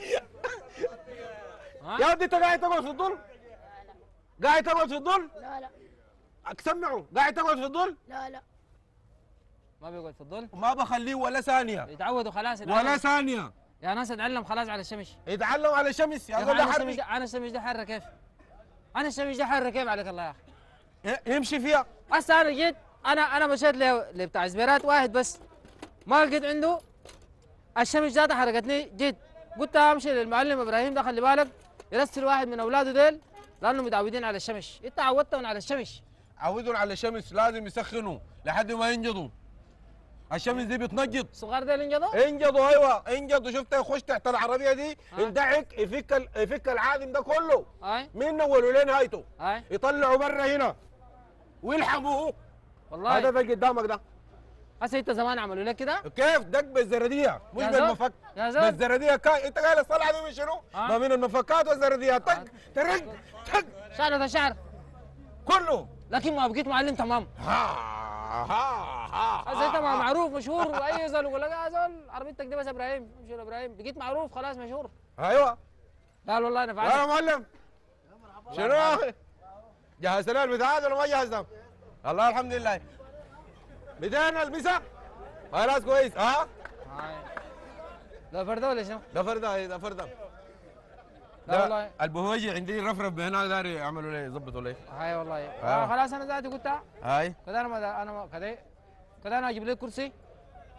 ها؟ يا ودي انت قاعد تقعد في الظل؟ قاعد تقعد في الظل؟ لا لا سمعوا قاعد تقعد في الظل؟ لا لا ما بيقعد في الظل ما بخليه ولا ثانيه يتعودوا خلاص ولا الآن. ثانيه. يا ناس اتعلم خلاص على الشمس. يتعلم على الشمس يا يا زول أخي ده انا الشمس حربي. ده انا الشمس ده حاره كيف؟ انا الشمس ده حاره كيف عليك الله يا اخي؟ ي- يمشي فيها. هسه انا جيت انا انا مشيت ل- لبتاع زبيرات واحد بس ما لقيت عنده الشمس ذاتها حرقتني. جيت قلت امشي للمعلم ابراهيم ده خلي بالك يرسل واحد من اولاده ديل لانه متعودين على الشمس. انت عودتهم على الشمس. عودوا على الشمس لازم يسخنوا لحد ما ينجضوا. الشمس دي بتنجض. الصغار ديل انجضوا؟ انجضوا ايوه انجضوا. شفت يخش تحت العربيه دي ها. يندعك يفك ال- يفك العادم ده كله هاي من اوله لنهايته. هاي يطلعوا برا هنا ويلحموه. والله هذا ده قدامك ده. هسه انت زمان عملوا لك كده؟ كيف دق بالزرديه مش يا زول. بالمفك. يا زول. بالزرديه كاي انت قايل الصلعه دي من شنو؟ ها. ما من المفكات والزرديات طق ترق تق شعر ده شعر كله. لكن ما بقيت معلم تمام. ها ها ها هسه انت ما معروف مشهور واي زول يقول لك يا زول عربيتك دي بس ابراهيم امشي ابراهيم بقيت معروف خلاص مشهور. ايوه. قال والله انا يا فعلت. معلم شنو يا اخي؟ جهزت لنا البتاع ولا ما جهزتها؟ الله الحمد لله. بدينا البسها؟ خلاص كويس ها؟ هاي. ده فرده ولا شنو؟ ده فرده هي ده فرده. لا ده والله البهوجي عندي رفرف هنا داري يعملوا لي يظبطوا لي. هاي والله آه. آه. خلاص انا ذاتي قلت هاي كده انا ما انا ما كده كده انا اجيب لك كرسي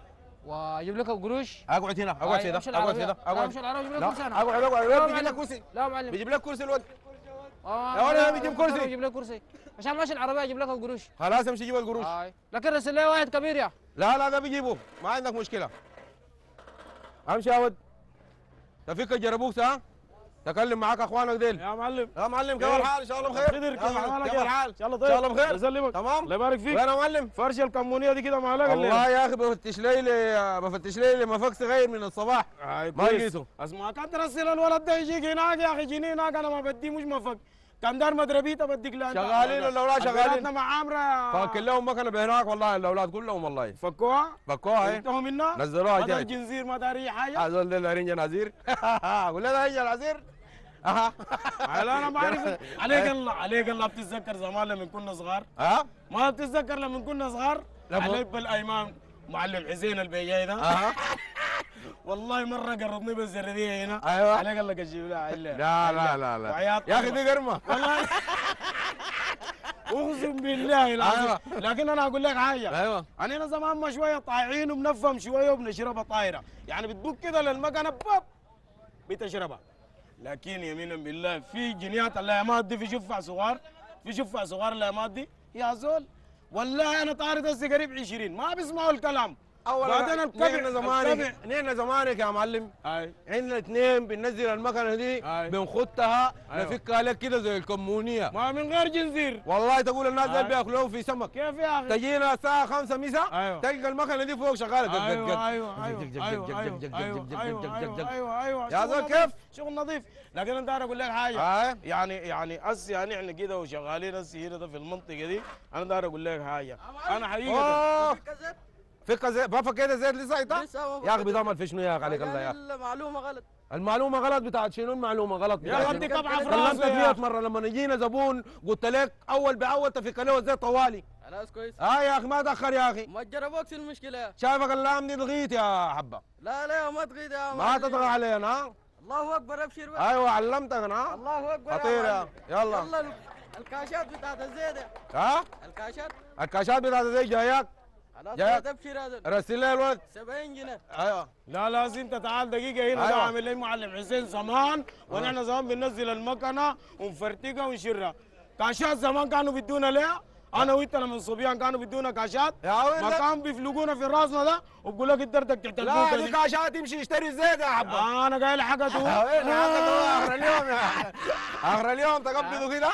واجيب لك القروش. اقعد هنا، اقعد في ده، اقعد في ده، اقعد. امشي العربيه اجيب لك لا كرسي انا. اقعد اقعد، لا بيجيب لك كرسي. لا يا معلم بيجيب لك كرسي الواد. اه يا ولد بيجيب كرسي. اجيب لك كرسي عشان ماشي العربيه اجيب لك القروش. خلاص امشي جيب القروش. هاي لكن رسل لي واحد كبير يا. لا لا ده بيجيبه، ما عندك مشكله. امشي يا ولد. تفك الجربوكس ها؟ تكلم معاك اخوانك ديل. يا معلم يا معلم كيف الحال؟ ان شاء الله بخير. خضر كيف حالك؟ كيف الحال؟ ان شاء الله طيب. ان شاء الله بخير. يسلمك. تمام. الله يبارك فيك. وين يا معلم؟ فرش الكمونيه دي كده معلقه والله يا اخي بفتش لي بفتش لي مفك صغير من الصباح ما لقيته. اسمع كان ترسل الولد ده يجيك هناك يا اخي، جيني هناك انا ما بدي مش مفك، كان دار مدربيته بديك لا شغالين الاولاد شغالين. مع عامره فك لهم مكنه بهناك والله الاولاد كلهم والله فكوها فكوها اهي انتهوا منها نزلوها ما دار جاي. جنزير ما دار اي حاجه. هذول دول رنجة نازير. قول لنا رنجة نازير. اها لا انا ما اعرف. عليك الله عليك الله بتتذكر زمان لما كنا صغار؟ ها؟ ما بتتذكر لما كنا صغار؟ لا عليك بالايمان معلم حسين البيجاي ده. اها والله مره قرضني بالزرديه هنا. ايوه عليك الله كجيب لها لا لا لا لا يا اخي دي قرمه والله اقسم بالله العظيم. أيوة. لكن انا اقول لك حاجه، ايوه انا زمان ما شويه طايعين وبنفهم شويه وبنشربها طايره، يعني بتدق كده للمكنه باب بتشربها. لكن يمينا بالله في جنيات الليمات دي، في شفع صغار، في شفع صغار الليمات دي يا زول والله انا طارد هسه قريب عشرين ما بيسمعوا الكلام. بعدين الكبع نحن زمانك نحن زمانك يا معلم اي عندنا اثنين بننزل المكنه دي أي. بنخدها أيوة. نفكها لك كده زي الكمونيه ما من غير جنزير. والله تقول الناس أي. دول بياكلوه في سمك. كيف يا اخي؟ تجينا الساعه خمسة مساء أيوة. تلقى المكنه دي فوق شغاله ايوه ايوه ايوه ايوه ايوه ايوه ايوه يا زول كيف؟ شغل نظيف. لكن انت انا اقول لك حاجه، أي. يعني يعني هسه يعني احنا كده وشغالين هسه هنا ده في المنطقه دي، انا داير اقول لك حاجه، انا حقيقه اوه فكه زيت ما فكيت الزيت لسه انت؟ لسه يا اخي بيضمن في شنو يا اخي عليك الله يا اخي المعلومه غلط. المعلومه غلط بتاعت شنو المعلومه غلط يا بتاعت ودي شنو؟ كبعه في كلمتك راسه مية مره لما يجينا زبون قلت لك اول باول تفك له الزيت طوالي. خلاص كويس. اه يا اخي ما تاخر يا اخي. ما تجربوكس المشكله. شايفك اللام دي ضغيت يا حبه. لا لا ما تغيد يا ما معلم. تطغى علينا ها. الله اكبر ابشر بقى. ايوه علمتك انا. الله اكبر خطير يا معلم. يلا. يلا ال- الكاشات بتاعت الزيت. ها الكاشات الكاشات بتاعت الزيت جاياك. خلاص جاي. تبشر هذا رسل لي الولد. سبعين جنيه. ايوه لا لازم انت تعال دقيقه هنا. أيوة. ده عامل لي معلم حسين زمان، ونحن زمان بننزل المكنه ونفرتقها ونشرها. كاشات زمان كانوا بيدونا ليه؟ انا وانت لما صبيان كانوا بيدونا كاشات، يا ولد. ما كانوا بيفلقونا في راسنا ده وبقول لك الدردك تحت لا البوكه دي دي. كاشات تمشي يشتري الزيت يا حبه. آه انا قايل حاجته. وين اخر اليوم يا اخر اليوم تقبضوا كده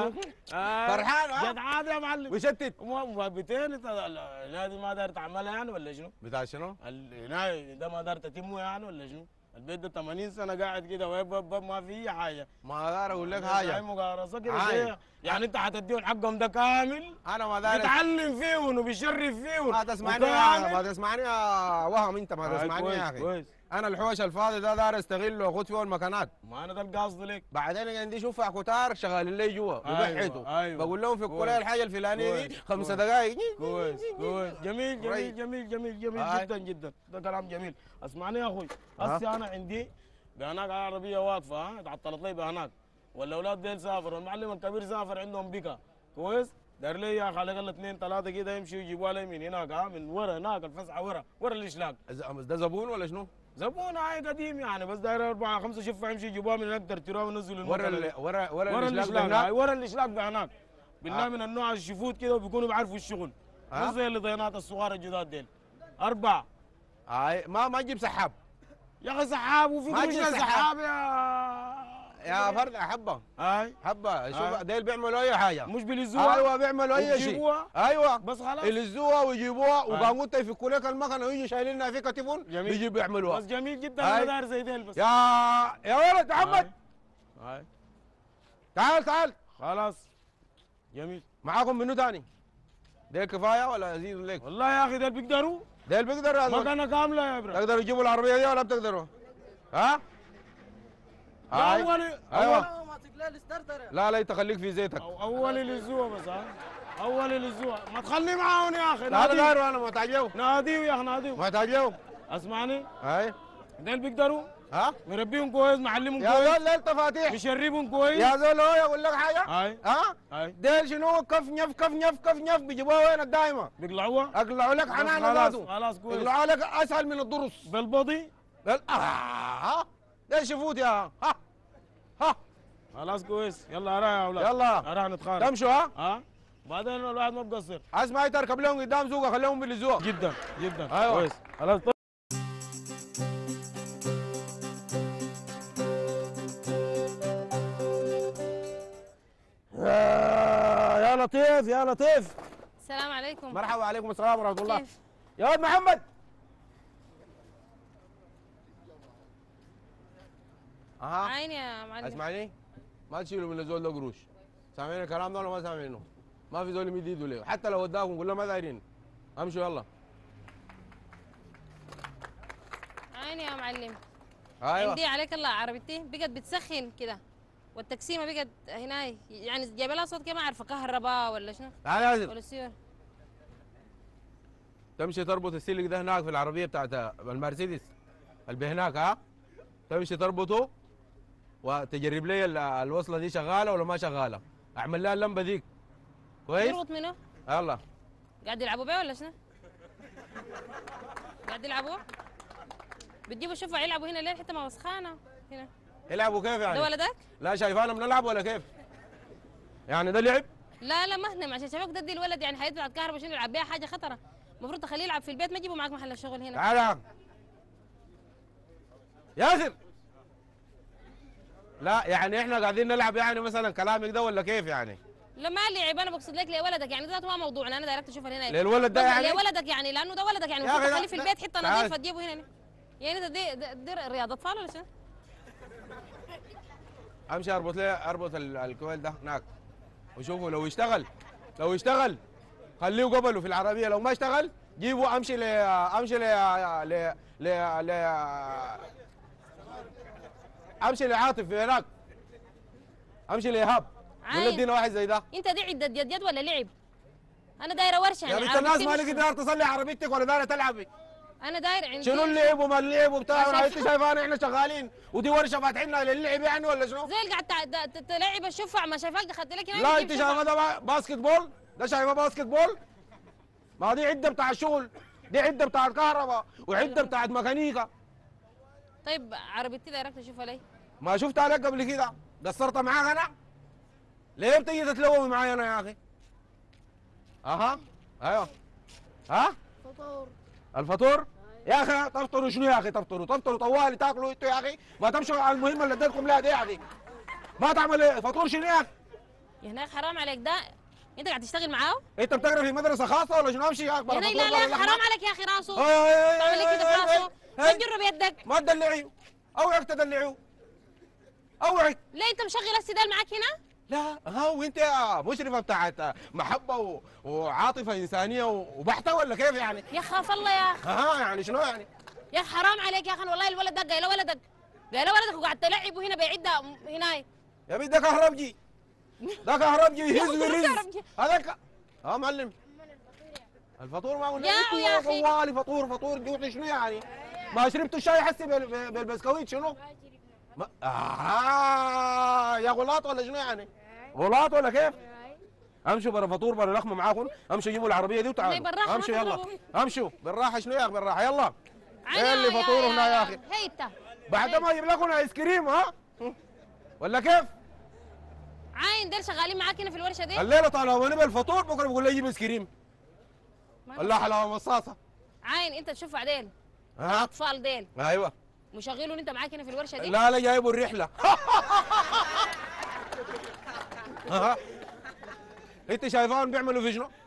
فرحان ها؟ جد عادي يا معلم. وشتت وبتين انت النادي ما دار تعملها يعني ولا شنو؟ بتاع شنو؟ النادي ده ما دار تتمه يعني ولا شنو؟ البيت ده ثمانين سنه قاعد كده ويب ويب ويب ما في اي حاجه. ما دار اقول لك هاي حاجه مقارصه كده عاي. شيء. يعني انت حتديهم حقهم ده كامل، انا ما دار بتعلم فيهم وبيشرف فيهم. ما تسمعني يا ما تسمعني يا وهم انت ما تسمعني يا اخي. كويس. انا الحوش الفاضي ده دار استغله واخد فيه المكانات. ما انا ده القصد لك. بعدين عندي شوف كتار شغالين لي جوا أيوة، وبحثوا أيوة. بقول لهم في كويس. كل الحاجه الفلانيه دي كويس، خمسة كويس. دقائق كويس كويس جميل ري. جميل جميل جميل جميل آي. جدا جدا. ده كلام جميل. اسمعني يا اخوي، ها؟ هسه انا عندي بهناك عربيه واقفه ها اتعطلت لي بهناك، والاولاد ديل سافروا، المعلم الكبير سافر عندهم بيكا كويس. دار لي يا اخي على الاقل اثنين ثلاثه كده يمشوا يجيبوها لي من هناك ها من ورا هناك الفسحه ورا ورا الاشلاق. ده زبون ولا شنو؟ زبون هاي قديم يعني، بس داير اربعه خمسه شفه يمشي يجيبوها من هناك ترتروها ونزلوا ورا المكنة. ال- ورا ورا ورا الاشلاق الاشلاق هناك؟ هاي ورا الاشلاق بهناك. بالله آه. من النوع الشفوت كده وبيكونوا بيعرفوا الشغل. آه. مو زي اللي ضينات الصغار الجداد ديل. اربعه هاي ما ما تجيب سحاب يا اخي سحاب وفي ما مش تجي سحاب. سحاب يا يا فرد حبه هاي حبه شوف آه. ديل بيعملوا اي حاجه. مش بيلزوها. ايوه بيعملوا اي شيء وبيجيبوها. ايوه بس خلاص يلزوها ويجيبوها وقام قلت يفكوا لك المكنه ويجي شايلينها في كتفهم جميل. بيجيبوا يعملوها. بس جميل جدا. هاي. انا داير زي ديل بس. يا يا ولد محمد هاي تعال تعال خلاص جميل. معاكم منو تاني؟ ديل كفايه ولا ازيد لك؟ والله يا اخي ديل بيقدروا ديل بيقدروا يا زول. مكانه كامله يا ابراهيم. تقدروا تجيبوا العربيه دي ولا بتقدروا؟ ها؟ هاي. اول ايوه اول ما تقلال ستارتر. لا لا تخليك في زيتك. أو- اول الاسبوع بس ها اول الاسبوع ما تخلي معاهم يا اخي. لا لا ناديه داير انا محتاج له ناديه يا اخي ناديه. محتاج له اسمعني هاي ديل بيقدروا ها مربيهم كويس، معلمهم يا كويس، زول ليل تفاتيح بيشربهم كويس. يا زول هو يقول لك حاجه هاي ها هاي ديل شنو كف نف كف نف كف نف بيجيبوها وين الدايمه بيقلعوها. اقلعوا لك حنان خلاص ذاته خلاص كويس. يقلعوا لك اسهل من الضرس بالبضي. لل... آه. ها ديل شفوت يا ها ها خلاص كويس. يلا راح يا اولاد. يلا راح نتخانق. تمشوا ها ها بعدين الواحد ما بقصر. عايز ما يتركب لهم قدام سوقه خليهم بالزوق جدا جدا. أيوة. كويس خلاص. آه، يا لطيف يا لطيف. السلام عليكم. مرحبا وعليكم السلام ورحمه الله. كيف؟ يا ولد محمد اها عيني يا معلم. اسمعني ما تشيلوا من الزول ده قروش سامعين الكلام ده ولا ما سامعينه؟ ما في زول يمد ايده ليه حتى لو وداكم قول له ما دايرين امشوا يلا. عيني يا معلم. ايوه عندي عليك الله عربيتي بقت بتسخن كده والتقسيمه بقت هنا يعني جايبه لها صوت كده ما اعرف كهرباء ولا شنو تعال يا ولا ياسر سيور. تمشي تربط السلك ده هناك في العربيه بتاعت المرسيدس اللي هناك ها تمشي تربطه وتجرب لي ال- الوصله دي شغاله ولا ما شغاله اعمل لها اللمبه ديك كويس يربط منه؟ يلا قاعد يلعبوا بيه ولا شنو؟ قاعد يلعبوا؟ بتجيبوا شوفوا يلعبوا هنا ليه حتى ما وسخانه هنا. يلعبوا كيف يعني؟ ده ولدك؟ لا شايفانا بنلعب ولا كيف؟ يعني ده لعب؟ لا لا ما هنم عشان شباب تدي الولد يعني حيطلع الكهرباء شنو يلعب بيها حاجه خطره. المفروض تخليه يلعب في البيت ما تجيبه معك محل الشغل هنا. تعال يا ياسر لا يعني احنا قاعدين نلعب يعني مثلا كلامك ده ولا كيف يعني؟ لا ما لعب انا بقصد لك لولدك يعني ده ما موضوعنا انا دايركت اشوف هنا. للولد ده يعني؟ لولدك يعني لانه ده ولدك يعني يا المفروض أخي تخليه في لا- البيت حته تعال. نظيفه تجيبه هنا. يعني ده دي, دي, دي رياضه اطفال ولا شنو؟ امشي اربط لي اربط ال- الكويل ده هناك وشوفوا لو يشتغل لو يشتغل خليه قبله في العربيه لو ما اشتغل جيبوا امشي ل امشي ل ل ل ل امشي لعاطف في هناك امشي لايهاب عايز. ولا ادينا واحد زي ده انت دي عده يد يد ولا لعب؟ انا دايره ورشه يا يعني بنت الناس عربيتي ما مش- لقيت داير تصلي عربيتك ولا دايره تلعبي انا دايره عندي شنو اللعب وما اللعب وبتاع ما انت شايف- شايفانا احنا شغالين ودي ورشه فاتحينها للعب يعني ولا شنو؟ زي اللي قاعد تع- ت- ت- تلعب الشفع ما شايفاك دخلت لك هنا لا بتجيب انت شفع. شايفه ده با- باسكت بول ده شايفه باسكت بول ما دي عده بتاع الشغل دي عده بتاعت كهرباء وعده بتاعت ميكانيكا طيب عربيتي دايركت اشوفها ليه؟ ما شفت عليك قبل كده قصرت معاك انا ليه بتيجي تتلومي معايا انا يا اخي اها ايوه ها فطور الفطور يا اخي تفطروا شنو يا اخي تفطروا تفطروا طوالي تاكلوا انتوا يا اخي ما تمشوا على المهمه اللي اديتكم لها دي يا اخي ما تعمل ايه فطور شنو يا اخي يا هناك حرام عليك ده انت قاعد تشتغل معاه؟ انت بتقرا في مدرسه خاصه ولا شنو امشي يا اخي يا هناك لا لا يا أخي، حرام عليك يا اخي راسه أي- أي- تعمل لك كده في أي- راسه أي- ما أي. تجر بيدك. ما تدلعيه اوعك تدلعيه اوعك ليه انت مشغل السدال معاك هنا؟ لا ها وانت يا مشرفه بتاعت محبه و... وعاطفه انسانيه و... وبحته ولا كيف يعني؟ يا خاف الله يا اخي ها يعني شنو يعني؟ يا اخي حرام عليك يا اخي والله الولد ده قايله ولدك قايله ولدك وقاعد تلعبه هنا بعده هنا. يا بنت ده كهربجي ده كهربجي يا يهز أخي ده ويرز كهربجي. هذا ك... ها معلم الفطور ما قلنا يا لكم يا أخي. طوالي فطور فطور جوعي شنو يعني؟ ما شربتوا الشاي حسي بال... بالبسكويت شنو؟ ما... آه يا غلاط ولا شنو يعني؟ غلاط ولا كيف؟ امشوا برا فطور برا لخمه معاكم امشوا جيبوا العربيه دي وتعالوا زي بالراحة، ما امشوا يلا تضربوا. امشوا بالراحه شنو يا اخي بالراحه يلا عيني ايه اللي يا- فطور يا- هنا يا اخي هيتا بعد ما اجيب لكم ايس كريم ها ولا كيف؟ عاين دول شغالين معاك هنا في الورشه دي؟ الليله طالما بالفطور بكره بقول لي جيب ايس كريم ما ولا حلاوه مصاصه عاين انت تشوف بعدين ها اطفال ديل ايوه مشغلون انت معاك هنا في الورشه دي؟ لا لا جايبوا الرحله ها انت شايفاهم بيعملوا في شنو؟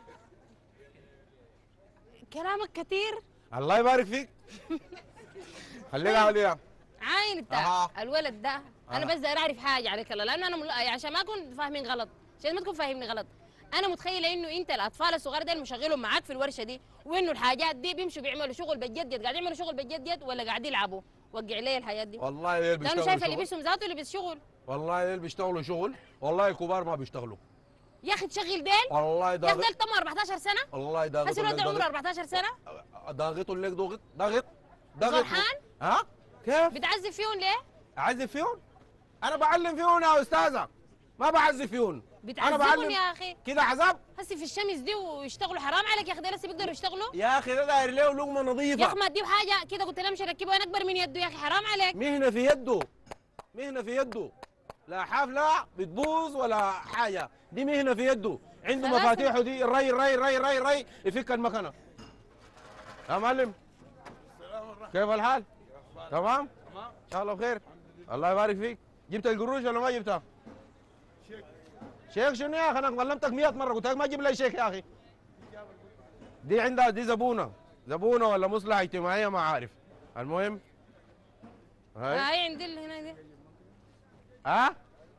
كلامك كتير. الله يبارك فيك خليك عليها عاين بتاع أها. الولد ده انا أها. بس داير اعرف حاجه عليك الله لانه انا مل... يعني عشان ما اكون فاهمين غلط عشان ما تكون فاهمني غلط. انا متخيله انه انت الاطفال الصغار دول مشغلهم معاك في الورشه دي وانه الحاجات دي بيمشوا بيعملوا شغل بجد قاعد يعملوا شغل بجد ولا قاعد يلعبوا؟ وقع لي الحياه دي. والله اللي لانه بيشتغلوا شايفه شغل لبسهم ذاته لبس شغل. والله اللي بيشتغلوا شغل والله الكبار ما بيشتغلوا يا اخي تشغل ديل والله يا اخي ضاغط ديل تم أربعتاشر سنه والله بس ضاغط الولد ده عمره أربعتاشر سنه ضاغط لك ضغط ضغط ضغط فرحان؟ ها كيف؟ بتعذب فيهم ليه؟ اعزف فيهم؟ انا بعلم فيهم يا استاذه، ما بعزف فيهم. بتعذبهم يا اخي كده عذاب؟ هسي في الشمس دي ويشتغلوا حرام عليك يا اخي، ده لسه بيقدروا يشتغلوا يا اخي ده داير له لقمه نظيفه. يا اخي ما تديه حاجه كده، قلت له مش ركبه وانا اكبر من يده يا اخي، حرام عليك. مهنه في يده، مهنه في يده، لا حافله بتبوظ ولا حاجه، دي مهنه في يده، عنده مفاتيحه دي الري الري الري الري الري يفك المكنه. يا معلم كيف الحال؟ تمام؟ تمام ان شاء الله بخير. الله يبارك فيك. جبت القروش ولا ما جبتها؟ شيك. شيك شنو يا اخي؟ انا كلمتك مية مره قلت لك ما تجيب لي شيك يا اخي. دي عندها دي زبونه، زبونه ولا مصلحه اجتماعيه ما عارف. المهم هاي هاي عندي اللي هنا دي. ها؟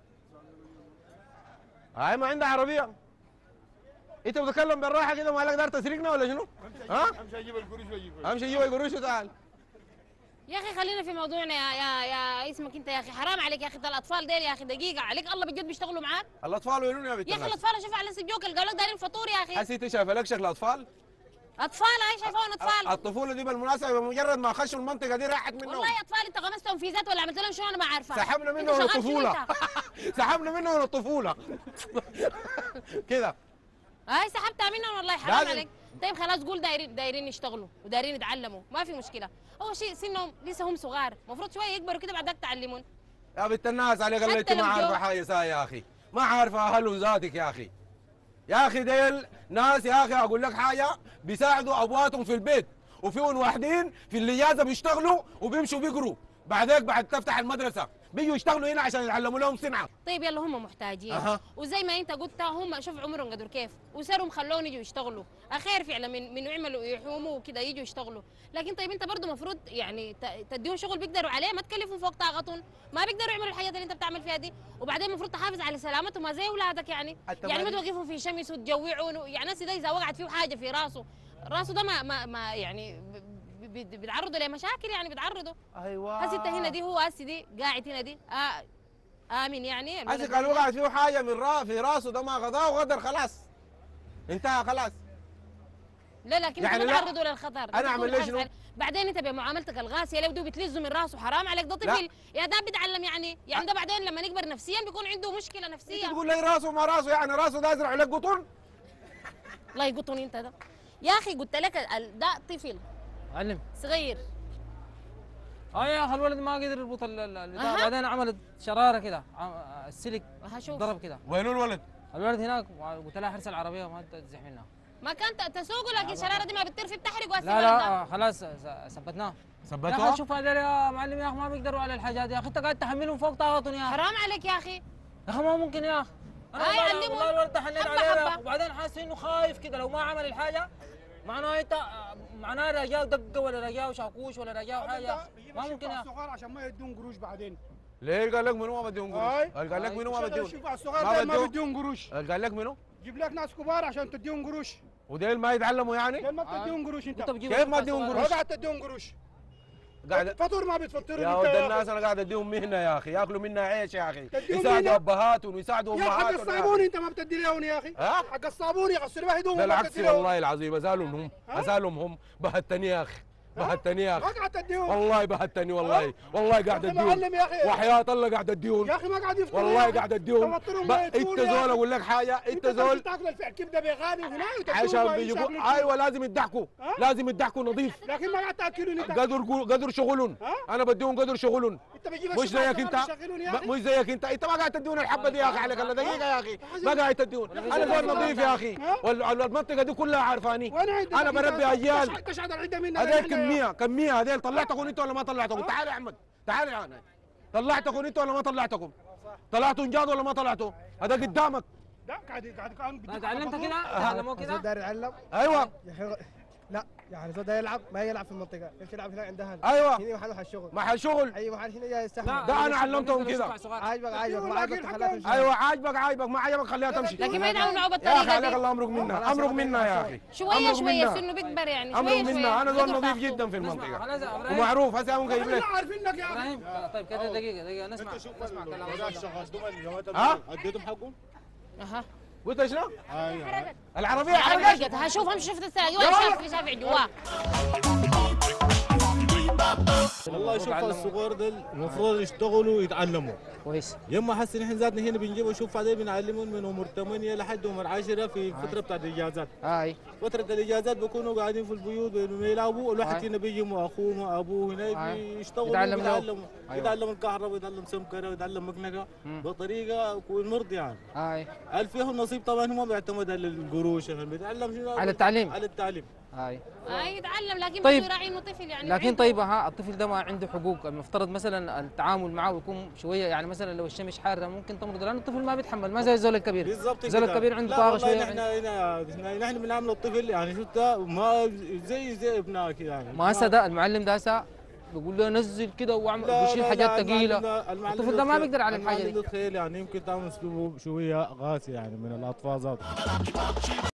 هاي ما عندها عربيه. انت بتتكلم بالراحه كده مالك دار تسرقنا ولا شنو؟ ها؟ امشي اجيب القروش واجيب امشي اجيب القروش وتعال. يا اخي خلينا في موضوعنا يا يا يا اسمك انت يا اخي، حرام عليك يا اخي، ده الاطفال ديل يا اخي دقيقه عليك الله بجد بيشتغلوا معاك. الاطفال وينهم يا بنت يا اخي الناس؟ الاطفال اشوف على سجوك قالوا لك دايرين فطور يا اخي. هسي انت شايفه لك شكل اطفال؟ اطفال هاي شايفون اطفال. الطفوله دي بالمناسبه بمجرد ما خشوا المنطقه دي راحت منهم. والله اطفال انت غمستهم في ذات ولا عملت لهم شو انا ما عارفه. سحبنا منهم الطفوله. سحبنا منهم الطفوله. كده. هاي سحبتها منهم والله حرام لازم. عليك. طيب خلاص قول دايرين دايرين يشتغلوا ودايرين يتعلموا ما في مشكله، اول شيء سنهم لسه هم صغار، المفروض شويه يكبروا كده بعدك تعلمون. يا بنت الناس عليك الله انت ما عارفه حاجه ساي يا اخي، ما عارفه اهلهم ذاتك يا اخي. يا اخي ديل ناس يا اخي اقول لك حاجه بيساعدوا ابواتهم في البيت، وفيهم واحدين في الاجازه بيشتغلوا وبيمشوا بيقروا، بعدك بعد تفتح المدرسه بيجوا يشتغلوا هنا عشان يتعلموا لهم صنعه. طيب يلا هم محتاجين أه. وزي ما انت قلت هم شوف عمرهم قدر كيف وسرهم خلوهم يجوا يشتغلوا، اخير فعلا من من يعملوا يحوموا وكده يجوا يشتغلوا، لكن طيب انت برضه المفروض يعني تديهم شغل بيقدروا عليه، ما تكلفهم فوق طاقتهم، ما بيقدروا يعملوا الحاجات اللي انت بتعمل فيها دي، وبعدين المفروض تحافظ على سلامتهم ما زي اولادك يعني، يعني ما توقفهم في شمس وتجوعهم، يعني ناس ده اذا وقعت فيه حاجه في راسه، راسه ده ما ما, ما يعني بيتعرضوا لمشاكل يعني بيتعرضوا. ايوه هسه انت هنا دي هو هسه دي قاعد هنا دي آه امن يعني. هسه كان وقعت فيه حاجه من را في راسه ده ما غضاه وغدر خلاص انتهى خلاص. لا لكن يعني ما تعرضوا للخطر. انا اعمل ليش شنو؟ بعدين انت بمعاملتك القاسيه لو بده بتلزه من راسه حرام عليك، ده طفل يا ده بيتعلم يعني، يعني ده بعدين لما يكبر نفسيا بيكون عنده مشكله نفسيه. تقول لي راسه ما راسه يعني راسه ده ازرع لك قطن؟ الله يقطن انت ده يا اخي قلت لك ده طفل معلم صغير. اه يا اخي الولد ما قدر يربط البتاع، بعدين عملت شراره كده السلك ضرب كده. وينه الولد؟ الولد هناك قلت لها حرس العربيه وما تزح منها. ما كانت تسوقه لكن الشراره دي ما بتطير في بتحرق. لا لا خلاص ثبتناه. ثبتوها؟ يا اخي شوف هذول يا معلم يا اخي ما بيقدروا على الحاجات يا اخي، انت قاعد تحملهم فوق طاقتهم يا اخي. حرام عليك يا اخي. يا اخي ما ممكن يا اخي. انا والله, والله الولد حنيت عليه وبعدين حاسس انه خايف كده لو ما عمل الحاجه معناه انت معناه رجاو دقه ولا رجاو شاكوش ولا رجاو حاجه ما ممكن يا الصغار عشان ما يدون قروش بعدين. ليه قال لك منو ما بديهم قروش؟ قال لك منو ما بديهم؟ شوف الصغار ما بديهم قروش. قال لك منو؟ جيب لك ناس كبار عشان تديهم قروش. وديل ما يتعلموا يعني؟ ديل ما بتديهم قروش انت. كيف ما تديهم قروش؟ ما قاعد تديهم قروش. قاعد فطور ما بتفطروا يا ولد الناس انا قاعد اديهم مهنه يا اخي، ياكلوا منها عيش يا اخي، يساعدوا ابهاتهم ويساعدوا امهاتهم. يا حق الصابون انت ما بتدي لهم يا اخي. ها؟ حق الصابون يغسلوا بها هدومهم. بالعكس والله العظيم ازالهم هم، ازالهم هم، بهتني يا اخي، بهتني يا اخي. ما قاعد تديهم. والله بهتني والله، والله قاعد اديهم. معلم يا اخي. وحياة الله قاعد اديهم. يا اخي ما قاعد يفطروا. والله قاعد اديهم. انت زول اقول لك حاجه، انت زول تاكل الكبده بغالي وهنا عشان بيجيبوا ايوه لازم يضحكوا، لازم يضحكوا نظيف. لكن ما قاعد تاكلوني قدر قدر شغلهم، انا بديهم قدر شغلهم. انت بتجيب مش زيك انت، مش زيك انت، انت ما قاعد تديون الحبه دي يا اخي عليك الله دقيقه يا اخي، ما قاعد تديون. انا زول نظيف يا اخي، والمنطقه دي كلها عارفاني، انا بربي اجيال. تشهد العده مني هذيل كميه كميه هذيل طلعتكم انتوا ولا ما طلعتكم؟ تعال يا احمد تعال يا انا طلعتكم انتوا ولا ما طلعتكم؟ طلعتوا انجاز ولا ما طلعتوا؟ هذا قدامك. لا قاعد قاعد كان تعلمت كده؟ تعلموا كده؟ داير يتعلم؟ ايوه يا اخي لا يعني زول ده يلعب ما يلعب في المنطقه، يمشي يلعب هناك عند اهله. ايوه هنا محل محل شغل محل شغل اي محل هنا جاي يستحمل. ده انا علمتهم كده. عاجبك عاجبك ما عاجبك خليها تمشي. ايوه عاجبك عاجبك ما عجبك خليها تمشي. لكن ما يتعاونوا بالطريقه يا دي. اخي عليك الله امرك منا، امرك منا يا اخي. شويه شويه سنه بيكبر يعني امرك شويه منا، انا شويه. زول نظيف جدا في المنطقه ومعروف. هسه هم جايب لك. عارفينك يا ابراهيم طيب كده دقيقه دقيقه نسمع نسمع كلام ها؟ اديتهم حقهم؟ اها قلت شنو؟ ايوه العربيه حرقت. هشوف امشي شفت الساعه شاف في شافع جواه. والله شوف الصغار ده المفروض يشتغلوا ويتعلموا كويس. يما حس ان احنا ذاتنا هنا بنجيبوا شوف بعدين بنعلمهم من عمر ثمانية لحد عمر عشرة في الفتره بتاعت الاجازات. اي فتره الاجازات بيكونوا قاعدين في البيوت بينهم يلعبوا، والواحد هنا بيجي مع اخوه مع ابوه هنا بيشتغلوا يتعلم يتعلموا يتعلم الكهرباء يتعلم سمكره يتعلم مكنكه بطريقه تكون مرضي يعني. اي هل فيهم نصيب طبعا هم بيعتمد على القروش بيتعلم شنو؟ على التعليم. على التعليم. اي اي يتعلم لكن طيب. بده يراعي انه طفل يعني. لكن طيب ها الطفل ده ما عنده حقوق، المفترض مثلا التعامل معه يكون شويه يعني مثلا لو الشمس حاره ممكن تمرض لانه الطفل ما بيتحمل ما زي الزول الكبير. بالضبط الزول الكبير عنده طاقه شويه. نحن هنا نحن بنعامل الطفل يعني شو ما زي زي ابنائك يعني. ما هسه ده المعلم ده هسه بيقول له نزل كده واعمل بشيل حاجات ثقيله. الطفل ده ما بيقدر على الحاجه دي. يعني يمكن تعمل اسلوبه شويه قاسي يعني من الاطفال ذاتهم.